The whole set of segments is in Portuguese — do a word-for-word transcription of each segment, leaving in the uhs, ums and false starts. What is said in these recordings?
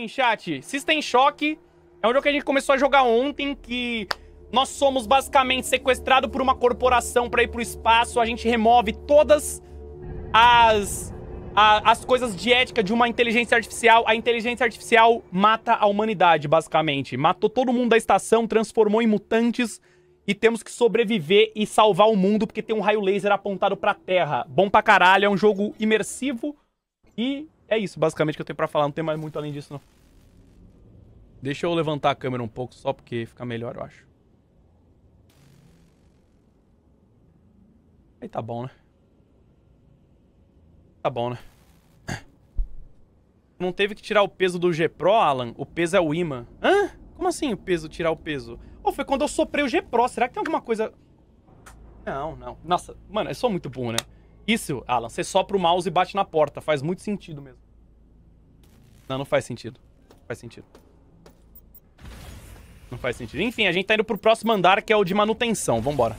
assim, chat, System Shock é um jogo que a gente começou a jogar ontem, que nós somos basicamente sequestrados por uma corporação pra ir pro espaço, a gente remove todas as, a, as coisas de ética de uma inteligência artificial, a inteligência artificial mata a humanidade, basicamente. Matou todo mundo da estação, transformou em mutantes e temos que sobreviver e salvar o mundo porque tem um raio laser apontado pra Terra. Bom pra caralho, é um jogo imersivo e é isso, basicamente, que eu tenho pra falar. Não tem mais muito além disso, não. Deixa eu levantar a câmera um pouco, só porque fica melhor, eu acho. Aí tá bom, né? Tá bom, né? Não teve que tirar o peso do G-Pro, Alan? O peso é o imã. Hã? Como assim o peso, tirar o peso? Oh, foi quando eu soprei o G-Pro. Será que tem alguma coisa... Não, não. Nossa, mano, eu sou muito burro, né? Isso, Alan, você sopra o mouse e bate na porta. Faz muito sentido mesmo. Não, não faz sentido. Não faz sentido. Não faz sentido. Enfim, a gente tá indo pro próximo andar, que é o de manutenção. Vambora.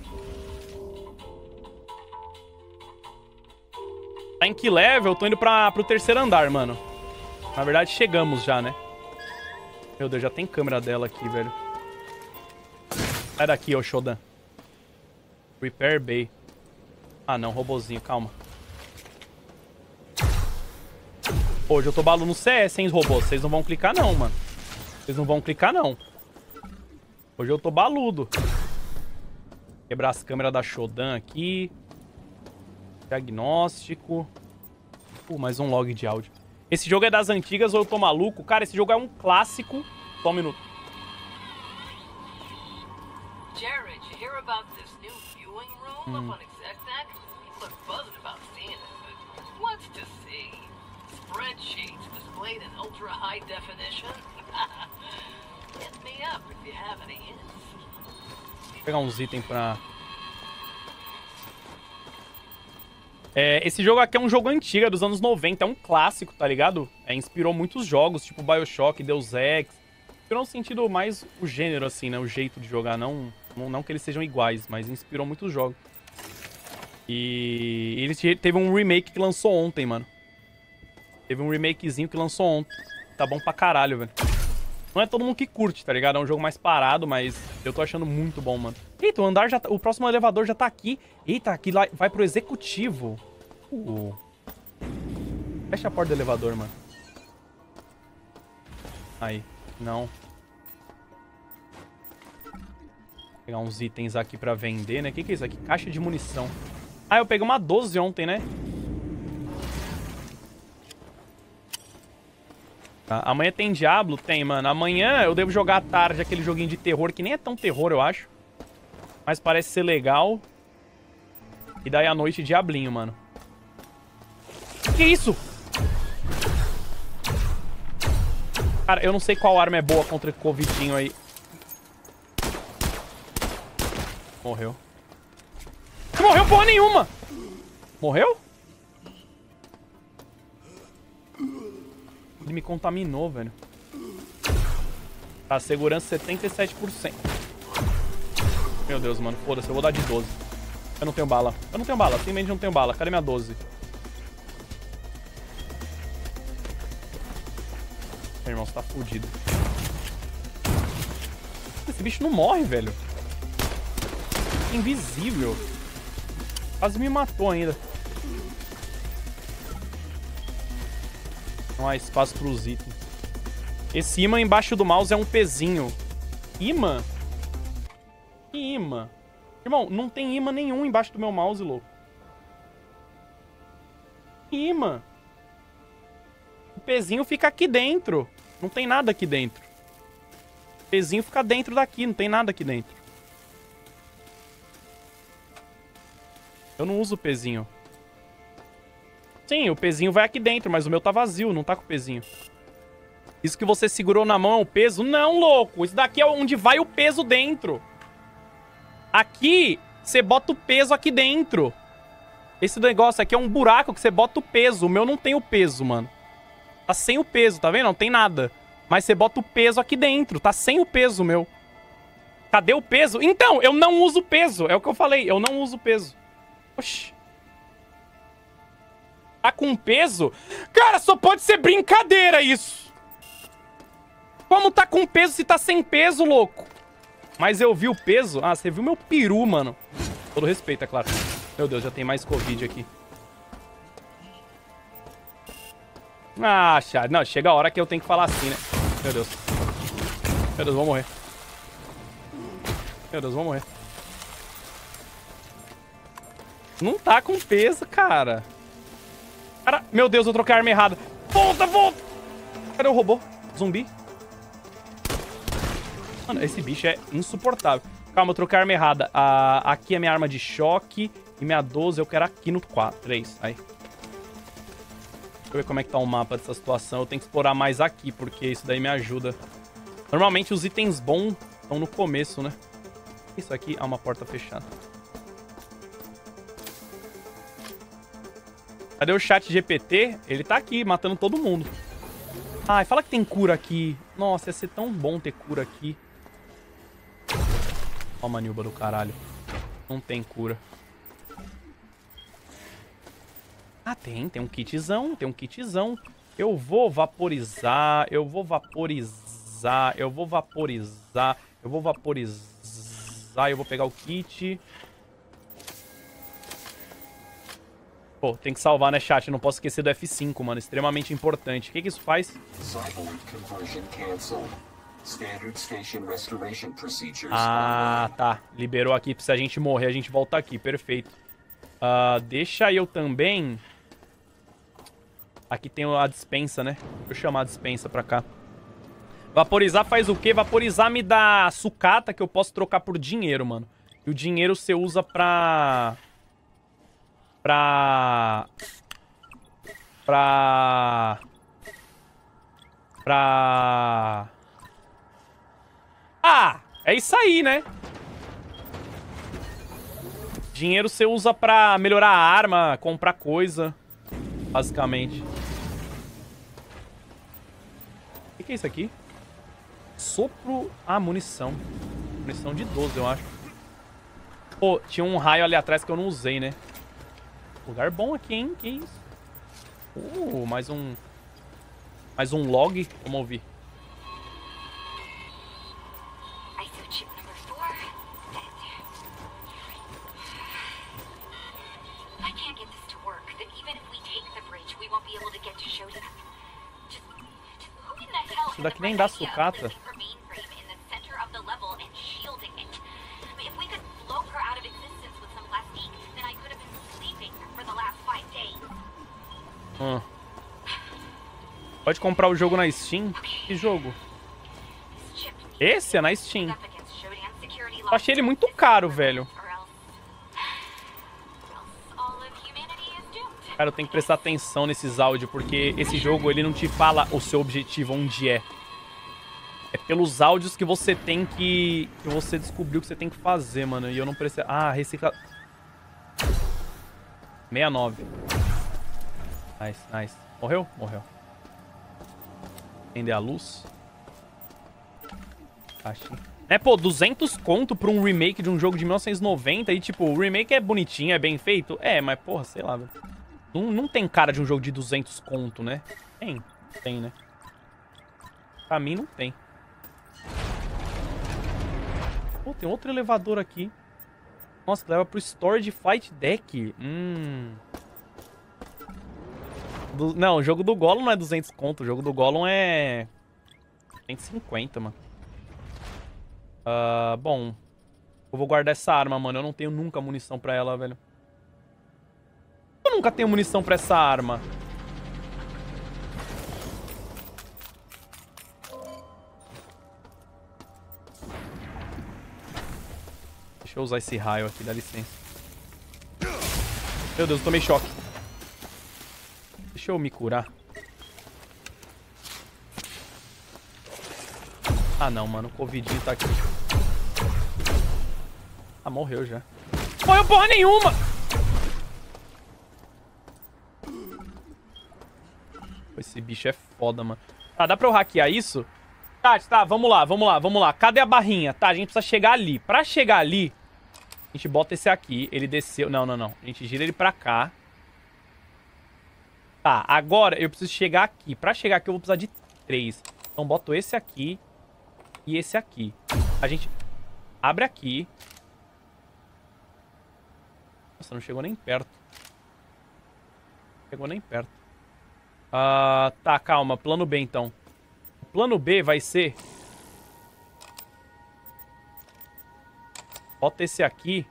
Tá em que level? Eu tô indo pra, pro terceiro andar, mano. Na verdade, chegamos já, né? Meu Deus, já tem câmera dela aqui, velho. Sai daqui, ô Shodan. Repair Bay. Ah, não, robozinho, calma. Hoje eu tô balu no C S, hein, os robôs. Vocês não vão clicar, não, mano. Vocês não vão clicar, não. Hoje eu tô baludo. Quebrar as câmeras da Shodan aqui. Diagnóstico. Uh, mais um log de áudio. Esse jogo é das antigas ou eu tô maluco? Cara, esse jogo é um clássico. Só um minuto. Jared, you hear about this new viewing room Hum. up on ExecNet? People are buzzing about seeing it, but what's to see? Spreadsheets displayed in ultra high definition? Hit me up if you have any hints. Vou pegar uns itens pra... É, esse jogo aqui é um jogo antigo, é dos anos noventa. É um clássico, tá ligado? É, inspirou muitos jogos, tipo BioShock, Deus Ex. Inspirou no sentido mais o gênero, assim, né? O jeito de jogar. Não, não, não que eles sejam iguais, mas inspirou muitos jogos. E ele teve um remake que lançou ontem, mano. Teve um remakezinho que lançou ontem. Tá bom pra caralho, velho. Não é todo mundo que curte, tá ligado? É um jogo mais parado, mas eu tô achando muito bom, mano. Eita, o andar já tá... O próximo elevador já tá aqui. Eita, aqui lá vai pro executivo. Uh. Fecha a porta do elevador, mano. Aí. Não. Vou pegar uns itens aqui pra vender, né? O que que é isso aqui? Caixa de munição. Ah, eu peguei uma doze ontem, né? Tá. Amanhã tem Diablo? Tem, mano. Amanhã eu devo jogar à tarde aquele joguinho de terror, que nem é tão terror, eu acho. Mas parece ser legal. E daí à noite, Diablinho, mano. Que isso? Cara, eu não sei qual arma é boa contra o Covidinho aí. Morreu. Não morreu porra nenhuma! Morreu? Ele me contaminou, velho. Tá, segurança setenta e sete por cento. Meu Deus, mano. Foda-se, eu vou dar de doze. Eu não tenho bala. Eu não tenho bala. Simplesmente não tenho bala. Cadê minha doze? Meu irmão, você tá fudido. Esse bicho não morre, velho. Invisível. Quase me matou ainda. Não há espaço pros itens. Esse imã embaixo do mouse é um pezinho. Imã? Que imã? Irmão, não tem imã nenhum embaixo do meu mouse, louco. Que imã? O pezinho fica aqui dentro. Não tem nada aqui dentro. O pezinho fica dentro daqui, não tem nada aqui dentro. Eu não uso o pezinho. Sim, o pezinho vai aqui dentro, mas o meu tá vazio, não tá com o pezinho. Isso que você segurou na mão é o peso? Não, louco. Isso daqui é onde vai o peso dentro. Aqui, você bota o peso aqui dentro. Esse negócio aqui é um buraco que você bota o peso. O meu não tem o peso, mano. Tá sem o peso, tá vendo? Não tem nada. Mas você bota o peso aqui dentro. Tá sem o peso, meu. Cadê o peso? Então, eu não uso peso. É o que eu falei. Eu não uso peso. Oxi. Tá com peso? Cara, só pode ser brincadeira isso. Como tá com peso se tá sem peso, louco? Mas eu vi o peso. Ah, você viu meu peru, mano. Todo respeito, é claro. Meu Deus, já tem mais Covid aqui. Ah, Chad. Não, chega a hora que eu tenho que falar assim, né? Meu Deus. Meu Deus, vou morrer. Meu Deus, vou morrer. Não tá com peso, cara. Cara, meu Deus, eu troquei a arma errada. Volta, volta! Cadê o robô? Zumbi? Mano, esse bicho é insuportável. Calma, eu troquei a arma errada. Ah, aqui é minha arma de choque. E minha doze eu quero aqui no quatro. três. Aí. Deixa eu ver como é que tá o mapa dessa situação. Eu tenho que explorar mais aqui, porque isso daí me ajuda. Normalmente os itens bons estão no começo, né? Isso aqui é uma porta fechada. Cadê o chat G P T? Ele tá aqui, matando todo mundo. Ai, fala que tem cura aqui. Nossa, ia ser tão bom ter cura aqui. Ó, manilba do caralho. Não tem cura. Ah, tem. Tem um kitzão. Tem um kitzão. Eu vou vaporizar. Eu vou vaporizar. Eu vou vaporizar. Eu vou vaporizar. Eu vou pegar o kit. Pô, tem que salvar, né, chat? Não posso esquecer do F cinco, mano. Extremamente importante. O que que isso faz? Ah, tá. Liberou aqui. Se a gente morrer, a gente volta aqui. Perfeito. Uh, deixa eu também... Aqui tem a dispensa, né? Deixa eu chamar a dispensa pra cá. Vaporizar faz o quê? Vaporizar me dá sucata que eu posso trocar por dinheiro, mano. E o dinheiro você usa pra... Pra... Pra... Pra... Ah! É isso aí, né? Dinheiro você usa pra melhorar a arma, comprar coisa. Basicamente. O que, que é isso aqui? Sopro... Ah, munição. Munição de doze, eu acho. Pô, tinha um raio ali atrás que eu não usei, né? Lugar bom aqui, hein? Que isso? Uh, mais um... Mais um log. Vamos ouvir. Isso daqui nem dá sucata. Hum. Pode comprar o jogo na Steam? Que jogo? Esse é na Steam. Eu achei ele muito caro, velho. Cara, eu tenho que prestar atenção nesses áudios, porque esse jogo, ele não te fala o seu objetivo, onde é. É pelos áudios que você tem que... Que você descobriu que você tem que fazer, mano. E eu não prestei... Ah, recicla... sessenta e nove. Nice, nice. Morreu? Morreu. Acender a luz. Achei. É, pô, duzentos conto pra um remake de um jogo de mil novecentos e noventa e, tipo, o remake é bonitinho, é bem feito? É, mas, porra, sei lá, velho. Não, não tem cara de um jogo de duzentos conto, né? Tem. Tem, né? Pra mim, não tem. Pô, tem outro elevador aqui. Nossa, que leva pro Storage Fight Deck. Hum... Do... Não, o jogo do Gollum não é duzentos conto. O jogo do Gollum é... cento e cinquenta, mano. Uh, bom. Eu vou guardar essa arma, mano. Eu não tenho nunca munição pra ela, velho. Eu nunca tenho munição pra essa arma. Deixa eu usar esse raio aqui, dá licença. Meu Deus, eu tomei choque. Deixa eu me curar. Ah, não, mano. O Covidinho tá aqui. Ah, morreu já. Morreu porra nenhuma! Esse bicho é foda, mano. Tá, dá pra eu hackear isso? Tá, tá, vamos lá, vamos lá, vamos lá. Cadê a barrinha? Tá, a gente precisa chegar ali. Pra chegar ali, a gente bota esse aqui. Ele desceu... Não, não, não. A gente gira ele pra cá. Tá, agora eu preciso chegar aqui. Pra chegar aqui eu vou precisar de três. Então boto esse aqui e esse aqui. A gente abre aqui. Nossa, não chegou nem perto. Não chegou nem perto. Ah, tá, calma. Plano B, então. O plano B vai ser... Bota esse aqui.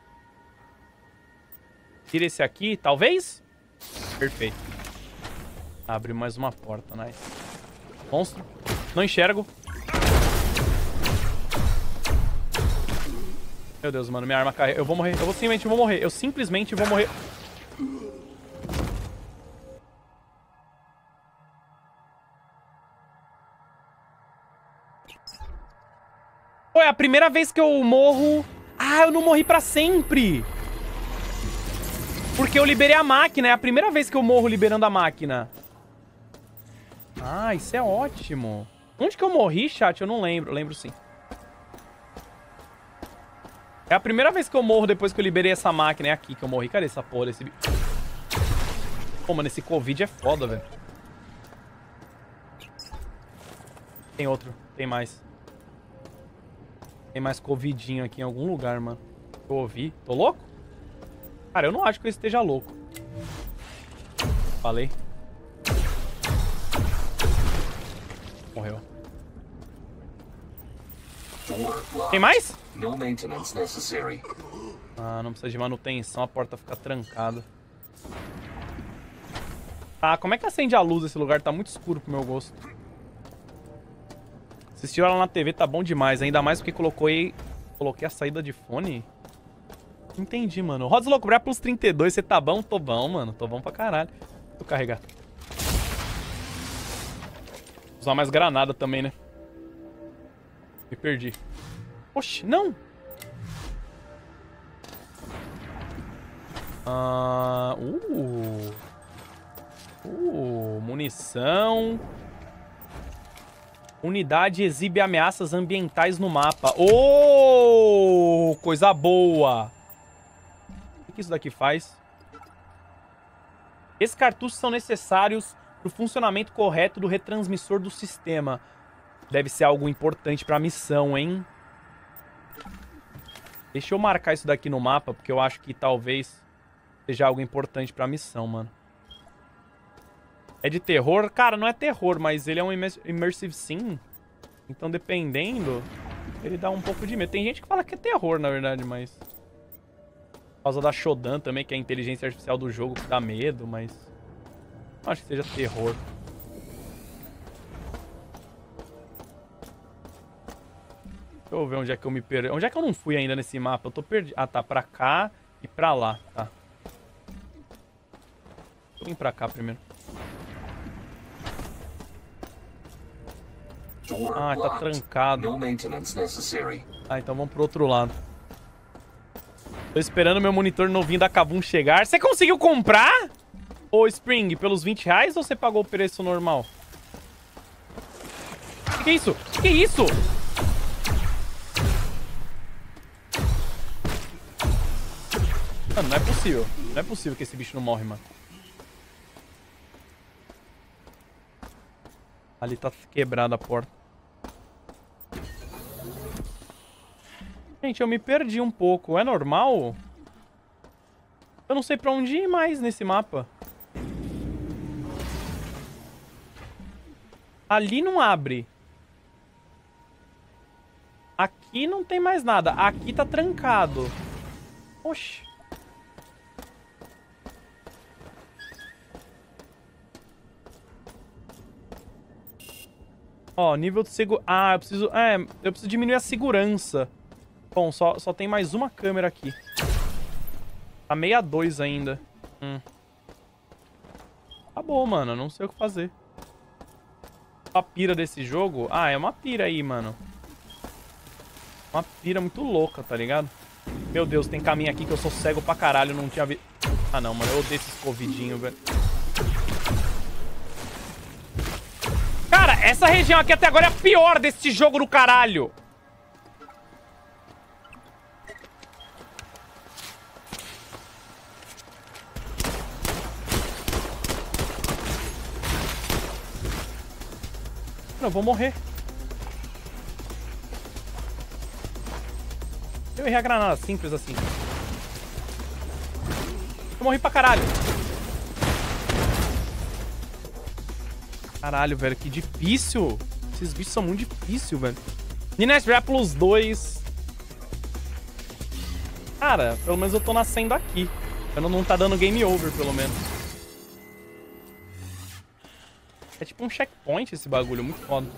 Tira esse aqui, talvez? Perfeito. Abre mais uma porta, nice. Monstro. Não enxergo. Meu Deus, mano, minha arma caiu. Eu vou morrer. Eu vou simplesmente vou morrer. Eu simplesmente vou morrer. Pô, é a primeira vez que eu morro... Ah, eu não morri pra sempre. Porque eu liberei a máquina. É a primeira vez que eu morro liberando a máquina. Ah, isso é ótimo. Onde que eu morri, chat? Eu não lembro. Eu lembro sim. É a primeira vez que eu morro depois que eu liberei essa máquina. É aqui que eu morri. Cadê essa porra desse bicho? Pô, mano, esse Covid é foda, velho. Tem outro. Tem mais. Tem mais Covidinho aqui em algum lugar, mano. Eu ouvi. Tô louco? Cara, eu não acho que eu esteja louco. Falei. Morreu. Tem mais? Ah, não precisa de manutenção. A porta fica trancada. Tá, como é que acende a luz desse lugar? Tá muito escuro pro meu gosto. Assistir ela na T V tá bom demais. Ainda mais porque coloquei, coloquei a saída de fone. Entendi, mano. Rods Louco, Bré plus trinta e dois. Você tá bom? Tô bom, mano. Tô bom pra caralho. Vou carregar. Vou usar mais granada também, né? Me perdi. Oxi, não! Ah, uh. Uh, munição. Unidade exibe ameaças ambientais no mapa. Oh! Coisa boa! O que isso daqui faz? Esses cartuchos são necessários para o funcionamento correto do retransmissor do sistema. Deve ser algo importante para a missão, hein? Deixa eu marcar isso daqui no mapa, porque eu acho que talvez seja algo importante para a missão, mano. É de terror? Cara, não é terror, mas ele é um immersive sim. Então, dependendo, ele dá um pouco de medo. Tem gente que fala que é terror, na verdade, mas... Por causa da Shodan também, que é a inteligência artificial do jogo, que dá medo, mas... Não acho que seja terror. Deixa eu ver onde é que eu me perdi. Onde é que eu não fui ainda nesse mapa? Eu tô perdido. Ah, tá. Pra cá e pra lá. Tá. Vou vir pra cá primeiro. Ah, tá trancado. Ah, então vamos pro outro lado. Tô esperando meu monitor novinho da Kabum chegar. Você conseguiu comprar? Ô, Spring, pelos vinte reais ou você pagou o preço normal? Que que é isso? Que que é isso? Mano, não é possível. Não é possível que esse bicho não morre, mano. Ali tá quebrada a porta. Gente, eu me perdi um pouco. É normal? Eu não sei pra onde ir mais nesse mapa. Ali não abre. Aqui não tem mais nada. Aqui tá trancado. Oxi. Ó, nível de segurança... Ah, eu preciso... É, eu preciso diminuir a segurança. Bom, só, só tem mais uma câmera aqui. Tá sessenta e dois ainda. Hum. Tá bom, mano. Não sei o que fazer. A pira desse jogo... Ah, é uma pira aí, mano. Uma pira muito louca, tá ligado? Meu Deus, tem caminho aqui que eu sou cego pra caralho. Não tinha visto... Ah, não, mano. Eu odeio esses covidinhos, velho. Cara, essa região aqui até agora é a pior desse jogo do caralho. eu vou morrer. Eu errei a granada, simples assim. Eu morri pra caralho. Caralho, velho, que difícil. Esses bichos são muito difíceis, velho. Ninest Plus dois. Cara, pelo menos eu tô nascendo aqui. Eu não tá dando game over, pelo menos. É tipo um checkpoint esse bagulho, muito foda.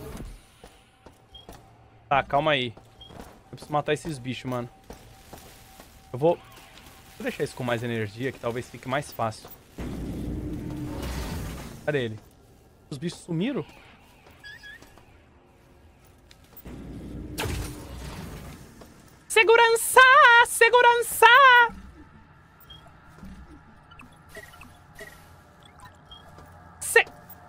Tá, calma aí. Eu preciso matar esses bichos, mano. Eu vou... Vou deixar isso com mais energia, que talvez fique mais fácil. Cadê ele? Os bichos sumiram? Segurança! Segurança! Se...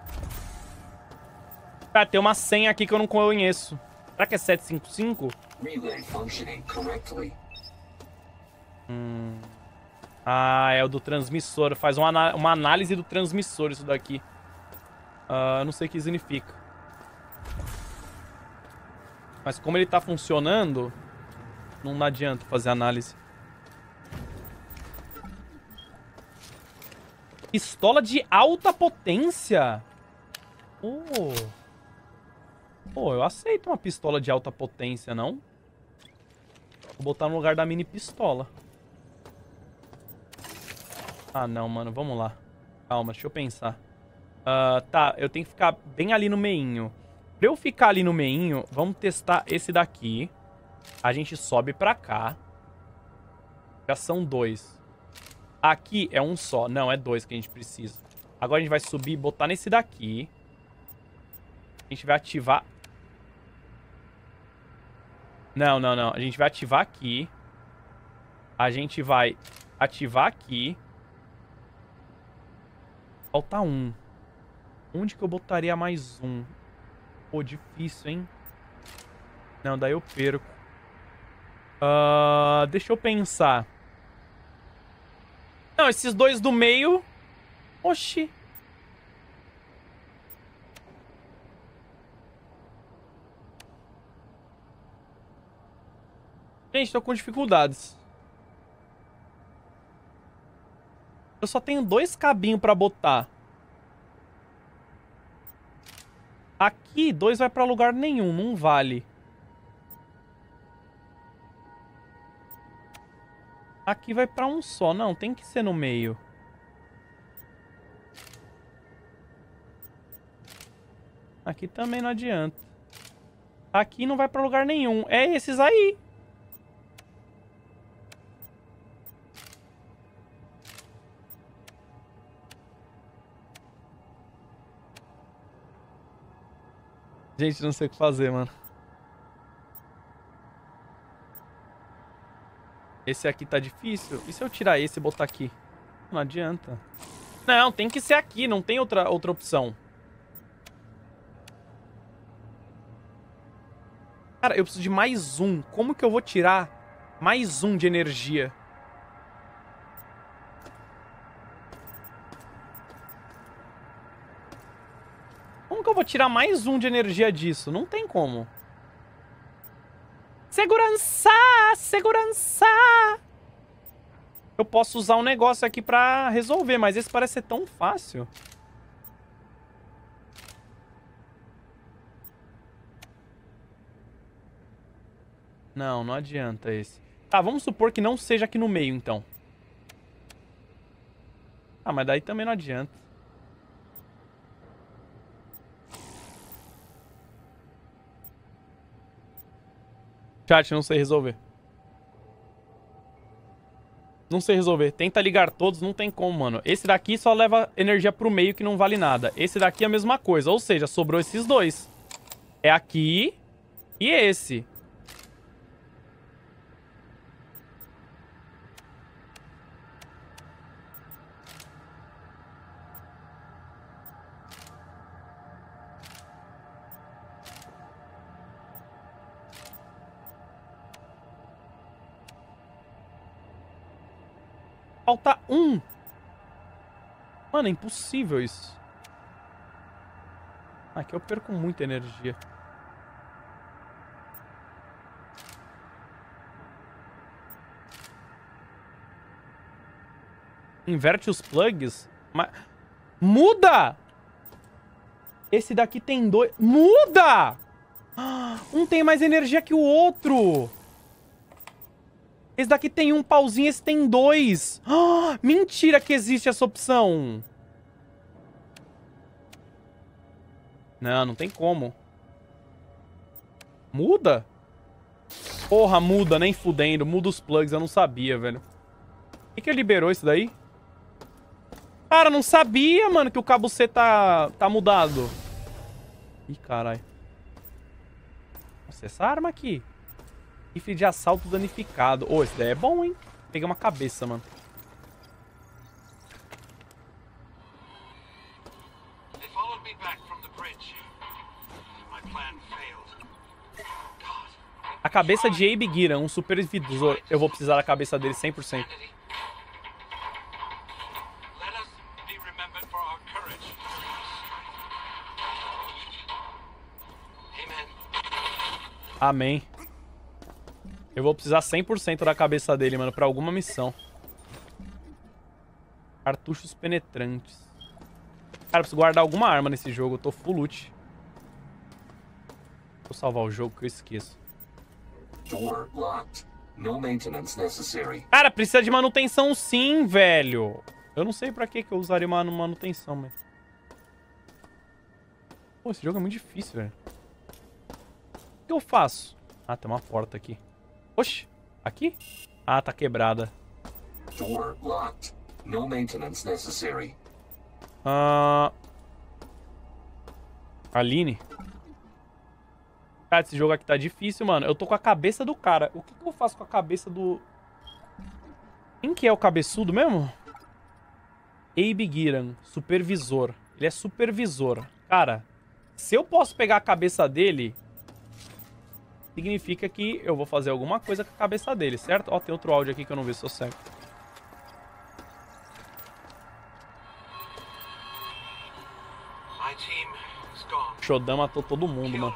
Cara, tem uma senha aqui que eu não conheço. Será que é sete cinco cinco? Relay functioning correctly. Hum... Ah, é o do transmissor. Faz uma, ana- uma análise do transmissor isso daqui. Ah, eu não sei o que significa. Mas como ele tá funcionando, não adianta fazer análise. Pistola de alta potência? Oh. Pô, eu aceito uma pistola de alta potência, não? Vou botar no lugar da mini pistola. Ah, não, mano. Vamos lá. Calma, deixa eu pensar. Uh, tá, eu tenho que ficar bem ali no meinho. Pra eu ficar ali no meinho, vamos testar esse daqui. A gente sobe pra cá. Já são dois. Aqui é um só. Não, é dois que a gente precisa. Agora a gente vai subir e botar nesse daqui. A gente vai ativar... Não, não, não. A gente vai ativar aqui. A gente vai ativar aqui. Falta um. Onde que eu botaria mais um? Pô, difícil, hein? Não, daí eu perco. Uh, deixa eu pensar. Não, esses dois do meio... Oxi. Gente, tô com dificuldades. Eu só tenho dois cabinhos pra botar. Aqui, dois vai pra lugar nenhum, não vale. Aqui vai pra um só. Não, tem que ser no meio. Aqui também não adianta. Aqui não vai pra lugar nenhum. É esses aí. Gente, não sei o que fazer, mano. Esse aqui tá difícil. E se eu tirar esse e botar aqui? Não adianta. Não, tem que ser aqui. Não tem outra, outra opção. Cara, eu preciso de mais um. Como que eu vou tirar mais um de energia? Como que eu vou tirar mais um de energia disso? Não tem como. Segurança! Segurança! Eu posso usar um negócio aqui pra resolver, mas esse parece ser tão fácil. Não, não adianta esse. Tá, vamos supor que não seja aqui no meio, então. Ah, mas daí também não adianta. Chat, não sei resolver. Não sei resolver. Tenta ligar todos, não tem como, mano. Esse daqui só leva energia pro meio, que não vale nada. Esse daqui é a mesma coisa. Ou seja, sobrou esses dois. É aqui e esse. Falta um. Mano, é impossível isso. Aqui eu perco muita energia. Inverte os plugs. Mas... Muda! Esse daqui tem dois... Muda! Um tem mais energia que o outro. Esse daqui tem um pauzinho, esse tem dois. Mentira que existe essa opção. Não, não tem como. Muda? Porra, muda, nem fudendo. Muda os plugs, eu não sabia, velho. Quem que liberou isso daí? Cara, não sabia, mano, que o cabo C tá, tá mudado. Ih, caralho. Nossa, essa arma aqui. Rifle de assalto danificado. Ô, oh, esse daí é bom, hein? Peguei uma cabeça, mano. A cabeça de Abe Gira, um supervisor. Eu vou precisar da cabeça dele cem por cento. Amém. Eu vou precisar cem por cento da cabeça dele, mano, pra alguma missão. Cartuchos penetrantes. Cara, eu preciso guardar alguma arma nesse jogo. Eu tô full loot. Vou salvar o jogo que eu esqueço. Door locked. No maintenance necessary. Cara, precisa de manutenção sim, velho. Eu não sei pra que que eu usaria uma manutenção, mas... Pô, esse jogo é muito difícil, velho. O que eu faço? Ah, tem uma porta aqui. Oxi, aqui? Ah, tá quebrada. Door locked. No maintenance necessary. Ah... Aline. Cara, esse jogo aqui tá difícil, mano. Eu tô com a cabeça do cara. O que que eu faço com a cabeça do... Quem que é o cabeçudo mesmo? Abe Giran, supervisor. Ele é supervisor. Cara, se eu posso pegar a cabeça dele... Significa que eu vou fazer alguma coisa com a cabeça dele, certo? Ó, tem outro áudio aqui que eu não vi se eu certo. Shodan matou todo mundo, mano.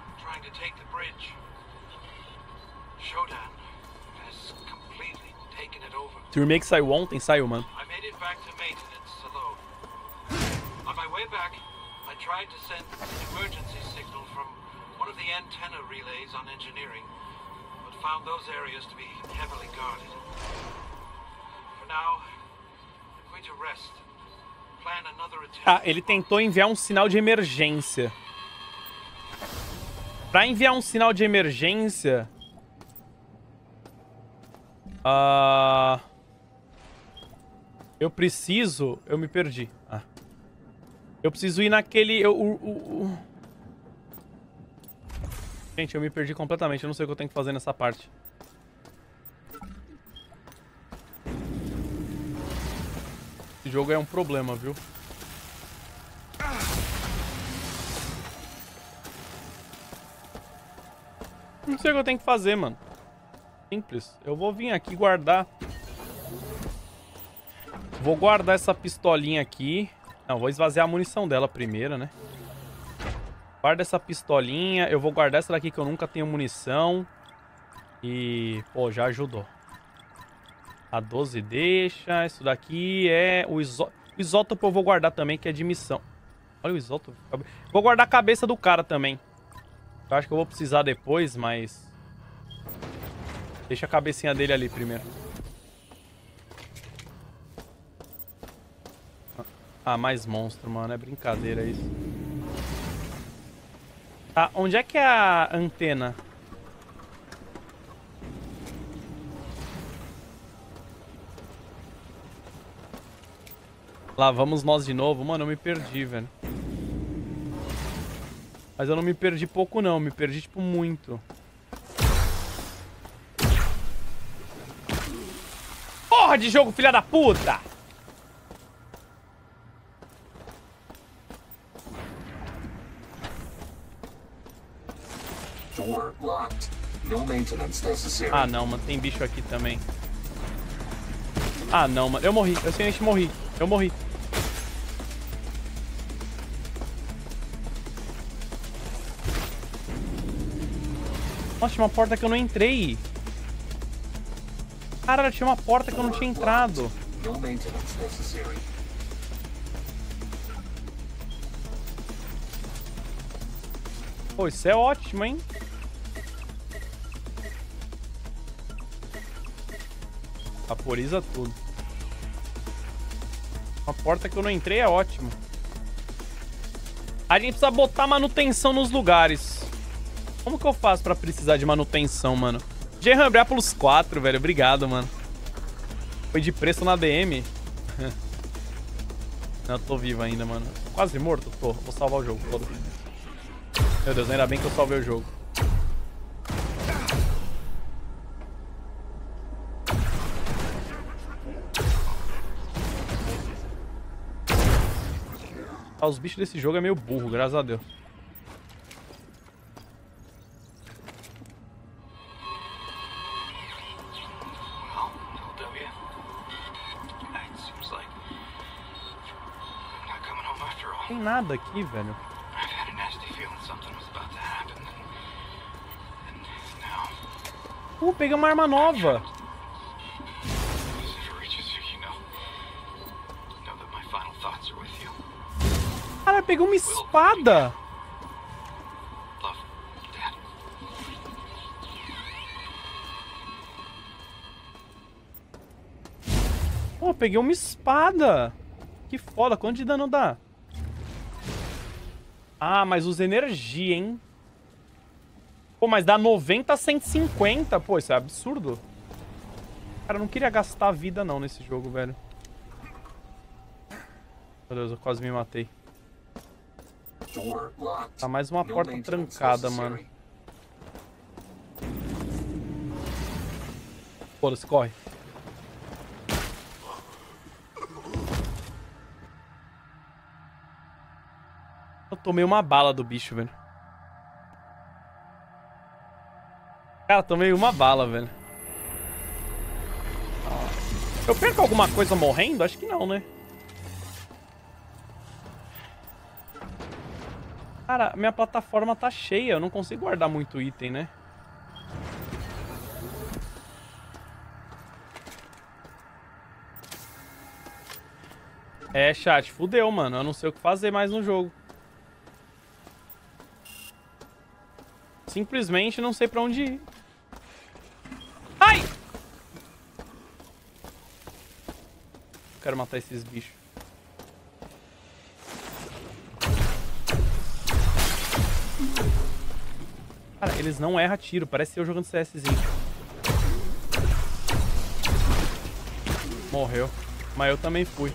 Se o remake saiu ontem, saiu, mano. One of the antenna relays on engineering, but found those areas to be heavily guarded. For now, I'm going to rest. Plan another attempt. Ah, ele tentou enviar um sinal de emergência. Pra enviar um sinal de emergência... Ah... Eu preciso... Eu me perdi. Ah. Eu preciso ir naquele... Eu, o, o, o... Gente, eu me perdi completamente. Eu não sei o que eu tenho que fazer nessa parte. Esse jogo é um problema, viu? Não sei o que eu tenho que fazer, mano. Simples. Eu vou vir aqui guardar. Vou guardar essa pistolinha aqui. Não, vou esvaziar a munição dela primeiro, né? Guarda essa pistolinha. Eu vou guardar essa daqui que eu nunca tenho munição. E... Pô, já ajudou. A doze deixa. Isso daqui é... O, isó... o isótopo eu vou guardar também, que é de missão. Olha o isótopo. Vou guardar a cabeça do cara também. Eu acho que eu vou precisar depois, mas... Deixa a cabecinha dele ali primeiro. Ah, mais monstro, mano. É brincadeira isso. Tá, onde é que é a antena? Lá vamos nós de novo. Mano, eu me perdi, velho. Mas eu não me perdi pouco, não. Me perdi, tipo, muito. Porra de jogo, filha da puta! Door locked. No maintenance necessary. Ah, não, mano. Tem bicho aqui também. Ah, não, mano. Eu morri. Eu simplesmente morri. Eu morri. Nossa, tinha uma porta que eu não entrei. Cara, tinha uma porta que eu não tinha entrado. No maintenance necessary. Pô, isso é ótimo, hein? Vaporiza tudo. Uma porta que eu não entrei é ótimo. A gente precisa botar manutenção nos lugares. Como que eu faço pra precisar de manutenção, mano? Gerran, abrir pelos quatro, velho. Obrigado, mano. Foi de preço na D M. Não, eu tô vivo ainda, mano. Quase morto? Tô. Vou salvar o jogo todo. Meu Deus, ainda bem que eu salvei o jogo. Ah, os bichos desse jogo é meio burro, graças a Deus. Tem nada aqui, velho. Uh, peguei uma arma nova. Cara, peguei uma espada. Pô, peguei uma espada. Que foda, quanto de dano dá? Ah, mas usa energia, hein? Pô, mas dá noventa a cento e cinquenta. Pô, isso é absurdo. Cara, eu não queria gastar vida não nesse jogo, velho. Meu Deus, eu quase me matei. Tá mais uma porta trancada, mano. Foda-se, corre. Eu tomei uma bala do bicho, velho. Cara, tomei uma bala, velho. Eu perco alguma coisa morrendo? Acho que não, né? Cara, minha plataforma tá cheia. Eu não consigo guardar muito item, né? É, chat, fudeu, mano. Eu não sei o que fazer mais no jogo. Simplesmente não sei pra onde ir. Ai! Quero matar esses bichos. Cara, eles não erram tiro. Parece eu jogando CSzinho. Morreu. Mas eu também fui.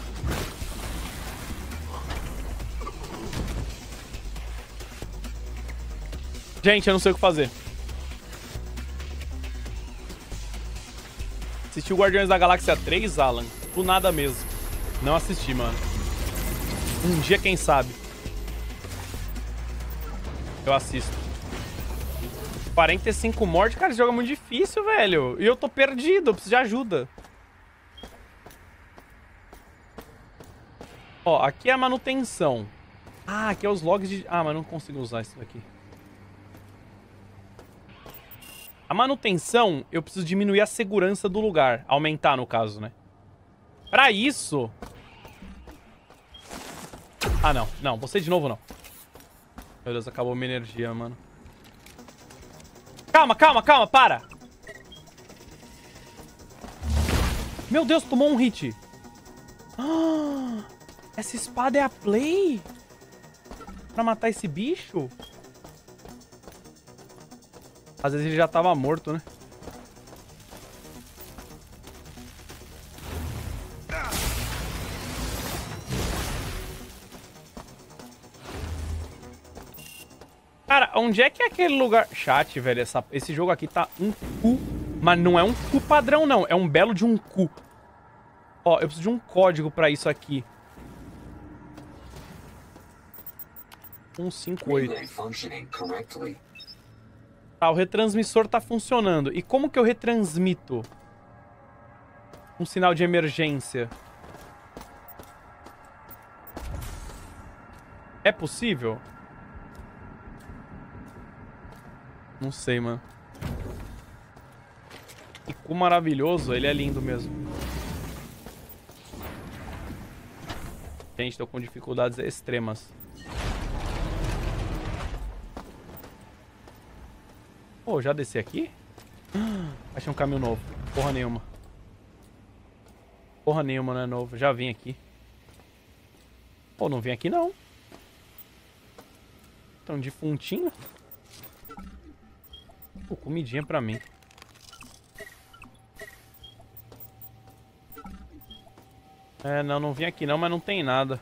Gente, eu não sei o que fazer. Assisti o Guardiões da Galáxia três, Alan? Do nada mesmo. Não assisti, mano. Um dia, quem sabe. Eu assisto. quarenta e cinco mortes? Cara, esse jogo é muito difícil, velho. E eu tô perdido, eu preciso de ajuda. Ó, aqui é a manutenção. Ah, aqui é os logs de... Ah, mas não consigo usar isso daqui. A manutenção, eu preciso diminuir a segurança do lugar. Aumentar, no caso, né? Pra isso... Ah, não. Não, você de novo não. Meu Deus, acabou minha energia, mano. Calma, calma, calma, para! Meu Deus, tomou um hit. Ah, essa espada é a play? Pra matar esse bicho? Às vezes ele já tava morto, né? Cara, onde é que é aquele lugar... Chat, velho, essa... esse jogo aqui tá um cu. Mas não é um cu padrão, não. É um belo de um cu. Ó, eu preciso de um código pra isso aqui. um cinco oito. Tá, o retransmissor tá funcionando. E como que eu retransmito um sinal de emergência? É possível? Não sei, mano. E cu maravilhoso, ele é lindo mesmo. Gente, tô com dificuldades extremas. Pô, oh, já desci aqui? Achei um caminho novo. Porra nenhuma. Porra nenhuma, não é novo. Já vim aqui. Pô, oh, não vim aqui não. Tão defuntinho. Pô, comidinha pra mim. É, não, não vim aqui não, mas não tem nada.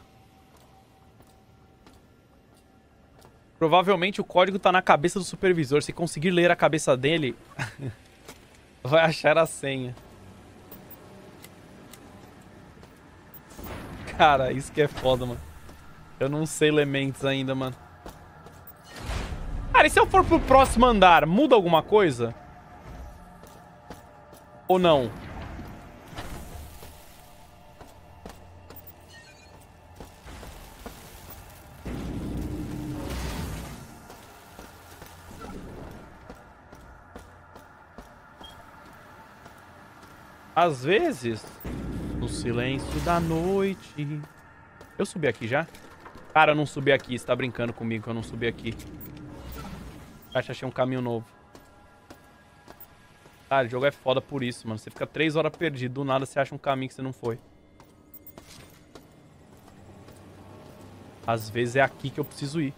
Provavelmente o código tá na cabeça do supervisor. Se conseguir ler a cabeça dele, vai achar a senha. Cara, isso que é foda, mano. Eu não sei elementos ainda, mano. Cara, e se eu for pro próximo andar, muda alguma coisa? Ou não? Às vezes, no silêncio da noite... Eu subi aqui já? Cara, eu não subi aqui. Você tá brincando comigo que eu não subi aqui. Acho que achei um caminho novo. Cara, o jogo é foda por isso, mano. Você fica três horas perdido. Do nada você acha um caminho que você não foi. Às vezes é aqui que eu preciso ir.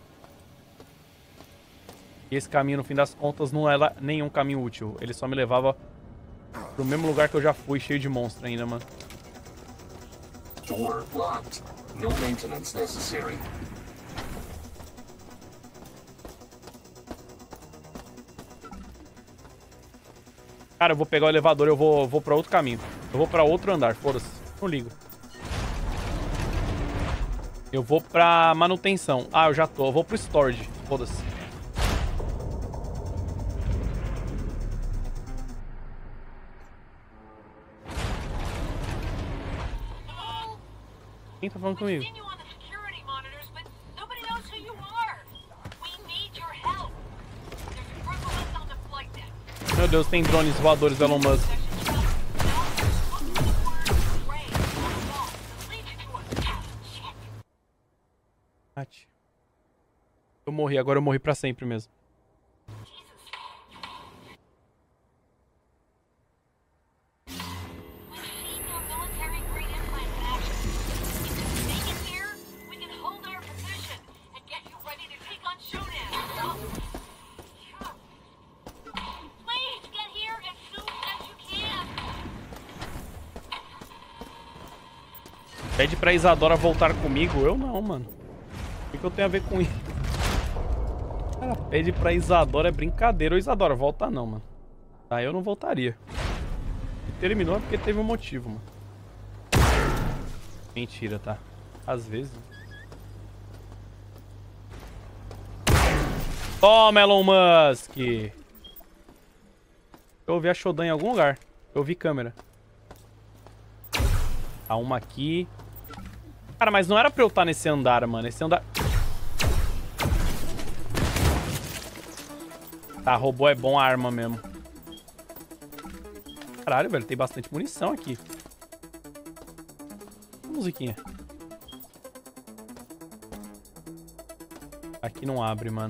E esse caminho, no fim das contas, não era nenhum caminho útil. Ele só me levava... pro mesmo lugar que eu já fui, cheio de monstro ainda, mano. Door locked. No maintenance necessary. Cara, eu vou pegar o elevador, eu vou, vou pra outro caminho. Eu vou pra outro andar, foda-se. Não ligo. Eu vou pra manutenção. Ah, eu já tô. Eu vou pro storage. Foda-se. Quem tá falando comigo? Meu Deus, tem drones voadores do Elon Musk. Eu morri, agora eu morri pra sempre mesmo. Pede pra Isadora voltar comigo? Eu não, mano. O que, que eu tenho a ver com isso? Cara, pede pra Isadora é brincadeira. Ô, Isadora, volta não, mano. Tá, eu não voltaria. E terminou porque teve um motivo, mano. Mentira, tá? Às vezes. Toma, Elon Musk! Eu ouvi a Shodan em algum lugar. Eu ouvi câmera. Tá uma aqui. Cara, mas não era pra eu estar nesse andar, mano. Esse andar... Tá, robô é bom a arma mesmo. Caralho, velho. Tem bastante munição aqui. Musiquinha. Aqui não abre, mano.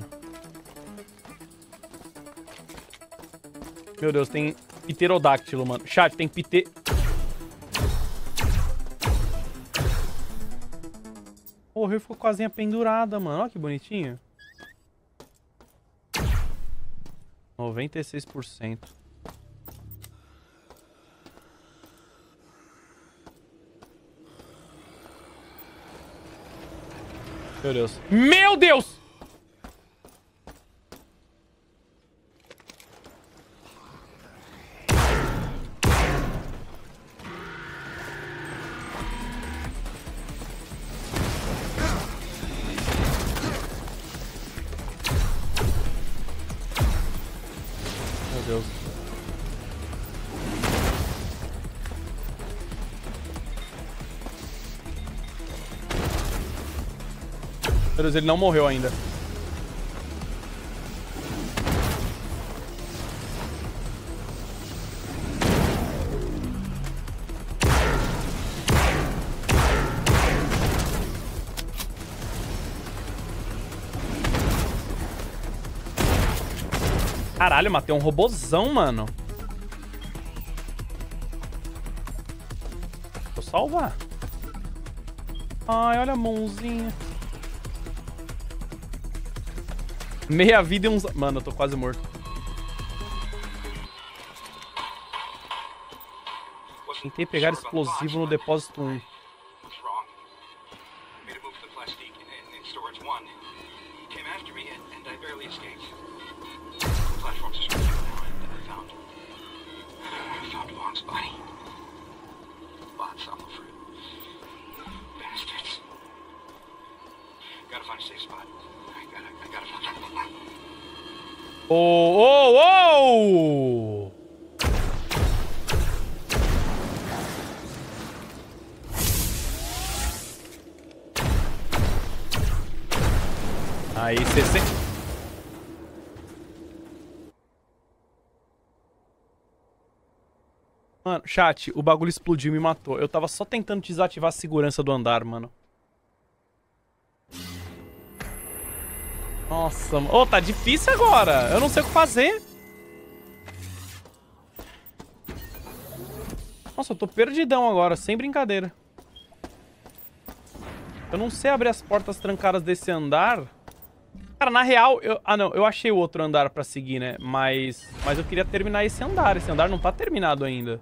Meu Deus, tem pterodáctilo, mano. Chat, tem pte... Morreu e ficou com a asinha pendurada, mano. Olha que bonitinho. noventa e seis por cento. Meu Deus. Meu Deus! Deus. Meu Deus, ele não morreu ainda. Caralho, matei um robozão, mano. Vou salvar. Ai, olha a mãozinha. Meia vida e uns... Mano, eu tô quase morto. Tentei pegar explosivo no depósito um. Oh, oh, oh! Aí, sessenta... Mano, chat, o bagulho explodiu e me matou. Eu tava só tentando desativar a segurança do andar, mano. Nossa, mano. Ô, tá difícil agora. Eu não sei o que fazer. Nossa, eu tô perdidão agora, sem brincadeira. Eu não sei abrir as portas trancadas desse andar. Cara, na real, eu... Ah, não, eu achei o outro andar pra seguir, né? Mas... Mas eu queria terminar esse andar. Esse andar não tá terminado ainda.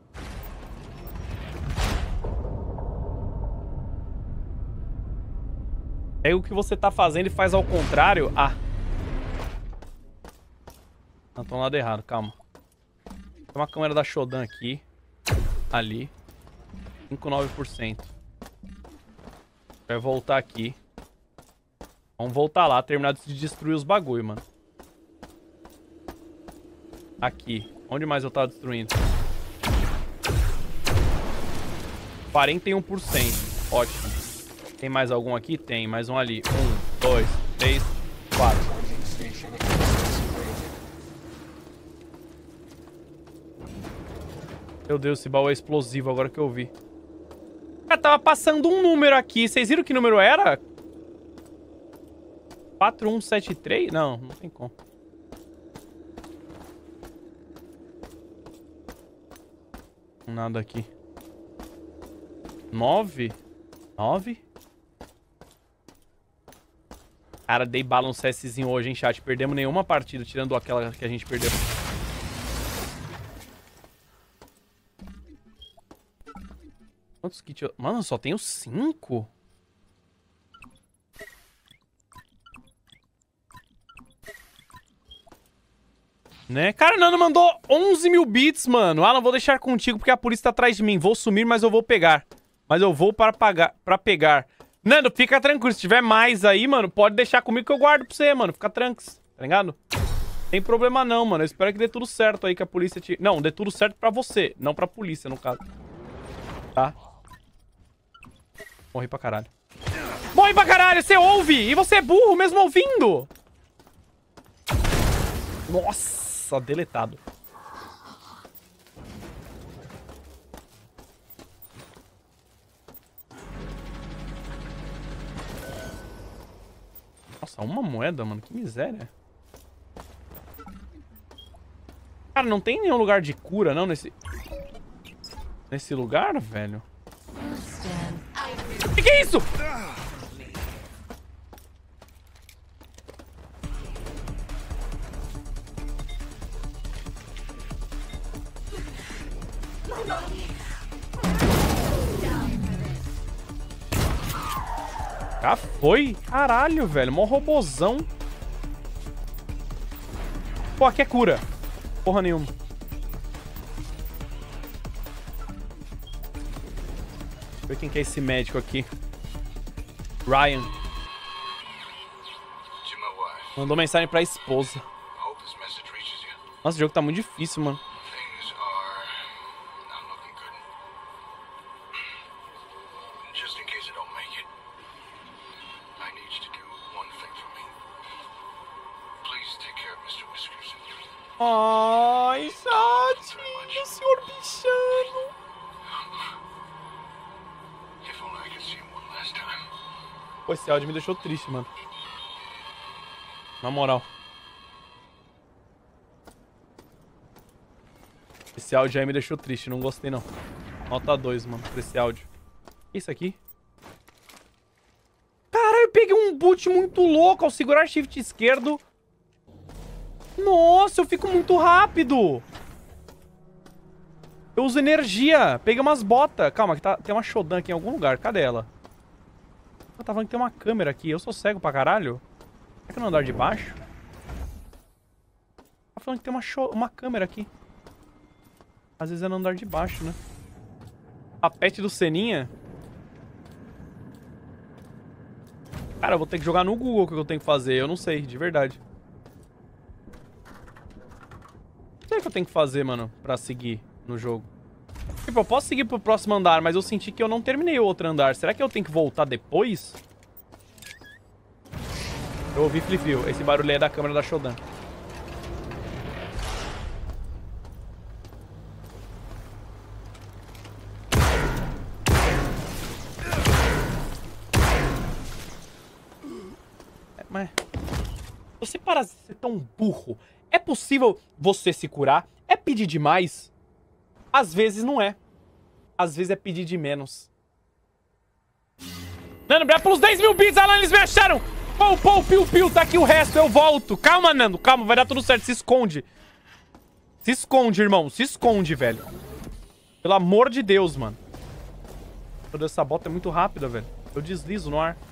Pega o que você tá fazendo e faz ao contrário. Ah. Não, tô no lado errado, calma. Tem uma câmera da Shodan aqui. Ali. cinco vírgula nove por cento. Vai voltar aqui. Vamos voltar lá, terminar de destruir os bagulho, mano. Aqui. Onde mais eu tava destruindo? quarenta e um por cento. Ótimo. Tem mais algum aqui? Tem. Mais um ali. Um, dois, três, quatro. Meu Deus, esse baú é explosivo agora que eu vi. Cara, tava passando um número aqui. Vocês viram que número era? quatro um sete três? Não, não tem como. Nada aqui. nove? nove? Cara, dei bala um CSzinho hoje, hein, chat. Perdemos nenhuma partida, tirando aquela que a gente perdeu. Quantos kits eu... Mano, eu só tenho cinco? Né? Cara, o Nano mandou onze mil bits, mano. Ah, não vou deixar contigo porque a polícia tá atrás de mim. Vou sumir, mas eu vou pegar. Mas eu vou para pagar, pra pegar. Nando, fica tranquilo. Se tiver mais aí, mano, pode deixar comigo que eu guardo pra você, mano. Fica tranquilo, tá ligado? Tem problema não, mano. Eu espero que dê tudo certo aí, que a polícia te... Não, dê tudo certo pra você, não pra polícia, no caso. Tá? Morri pra caralho. Morri pra caralho, você ouve! E você é burro mesmo ouvindo! Nossa, deletado. Nossa, uma moeda, mano. Que miséria. Cara, não tem nenhum lugar de cura, não, nesse... Nesse lugar, velho? Que que é isso? Já foi? Caralho, velho. Mó robozão. Pô, aqui é cura. Porra nenhuma. Deixa eu ver quem que é esse médico aqui. Ryan. Mandou mensagem pra esposa. Nossa, o jogo tá muito difícil, mano. Ai, Chatinho, senhor bichano. Pô, esse áudio me deixou triste, mano. Na moral. Esse áudio aí me deixou triste, não gostei não. Nota dois, mano, pra esse áudio. Isso aqui? Caralho, eu peguei um boot muito louco ao segurar shift esquerdo. Nossa, eu fico muito rápido. Eu uso energia. Peguei umas botas. Calma, que tá, tem uma Shodan aqui em algum lugar. Cadê ela? Eu tava falando que tem uma câmera aqui. Eu sou cego pra caralho? Será que é no andar de baixo? Tá falando que tem uma, show, uma câmera aqui. Às vezes é no andar de baixo, né? A pet do Seninha. Cara, eu vou ter que jogar no Google o que eu tenho que fazer. Eu não sei, de verdade. O que é que eu tenho que fazer, mano, pra seguir no jogo? Tipo, eu posso seguir pro próximo andar, mas eu senti que eu não terminei o outro andar. Será que eu tenho que voltar depois? Eu ouvi flip-fio. Esse barulho é da câmera da Shodan. É, mas... Você para de ser tão burro. É possível você se curar? É pedir demais? Às vezes não é. Às vezes é pedir de menos. Nano, obrigado pelos dez mil bits, Alan, eles me acharam! Pou, pou, piu, piu, tá aqui o resto, eu volto. Calma, Nando, calma, vai dar tudo certo, se esconde. Se esconde, irmão, se esconde, velho. Pelo amor de Deus, mano. Toda essa bota é muito rápida, velho. Eu deslizo no ar.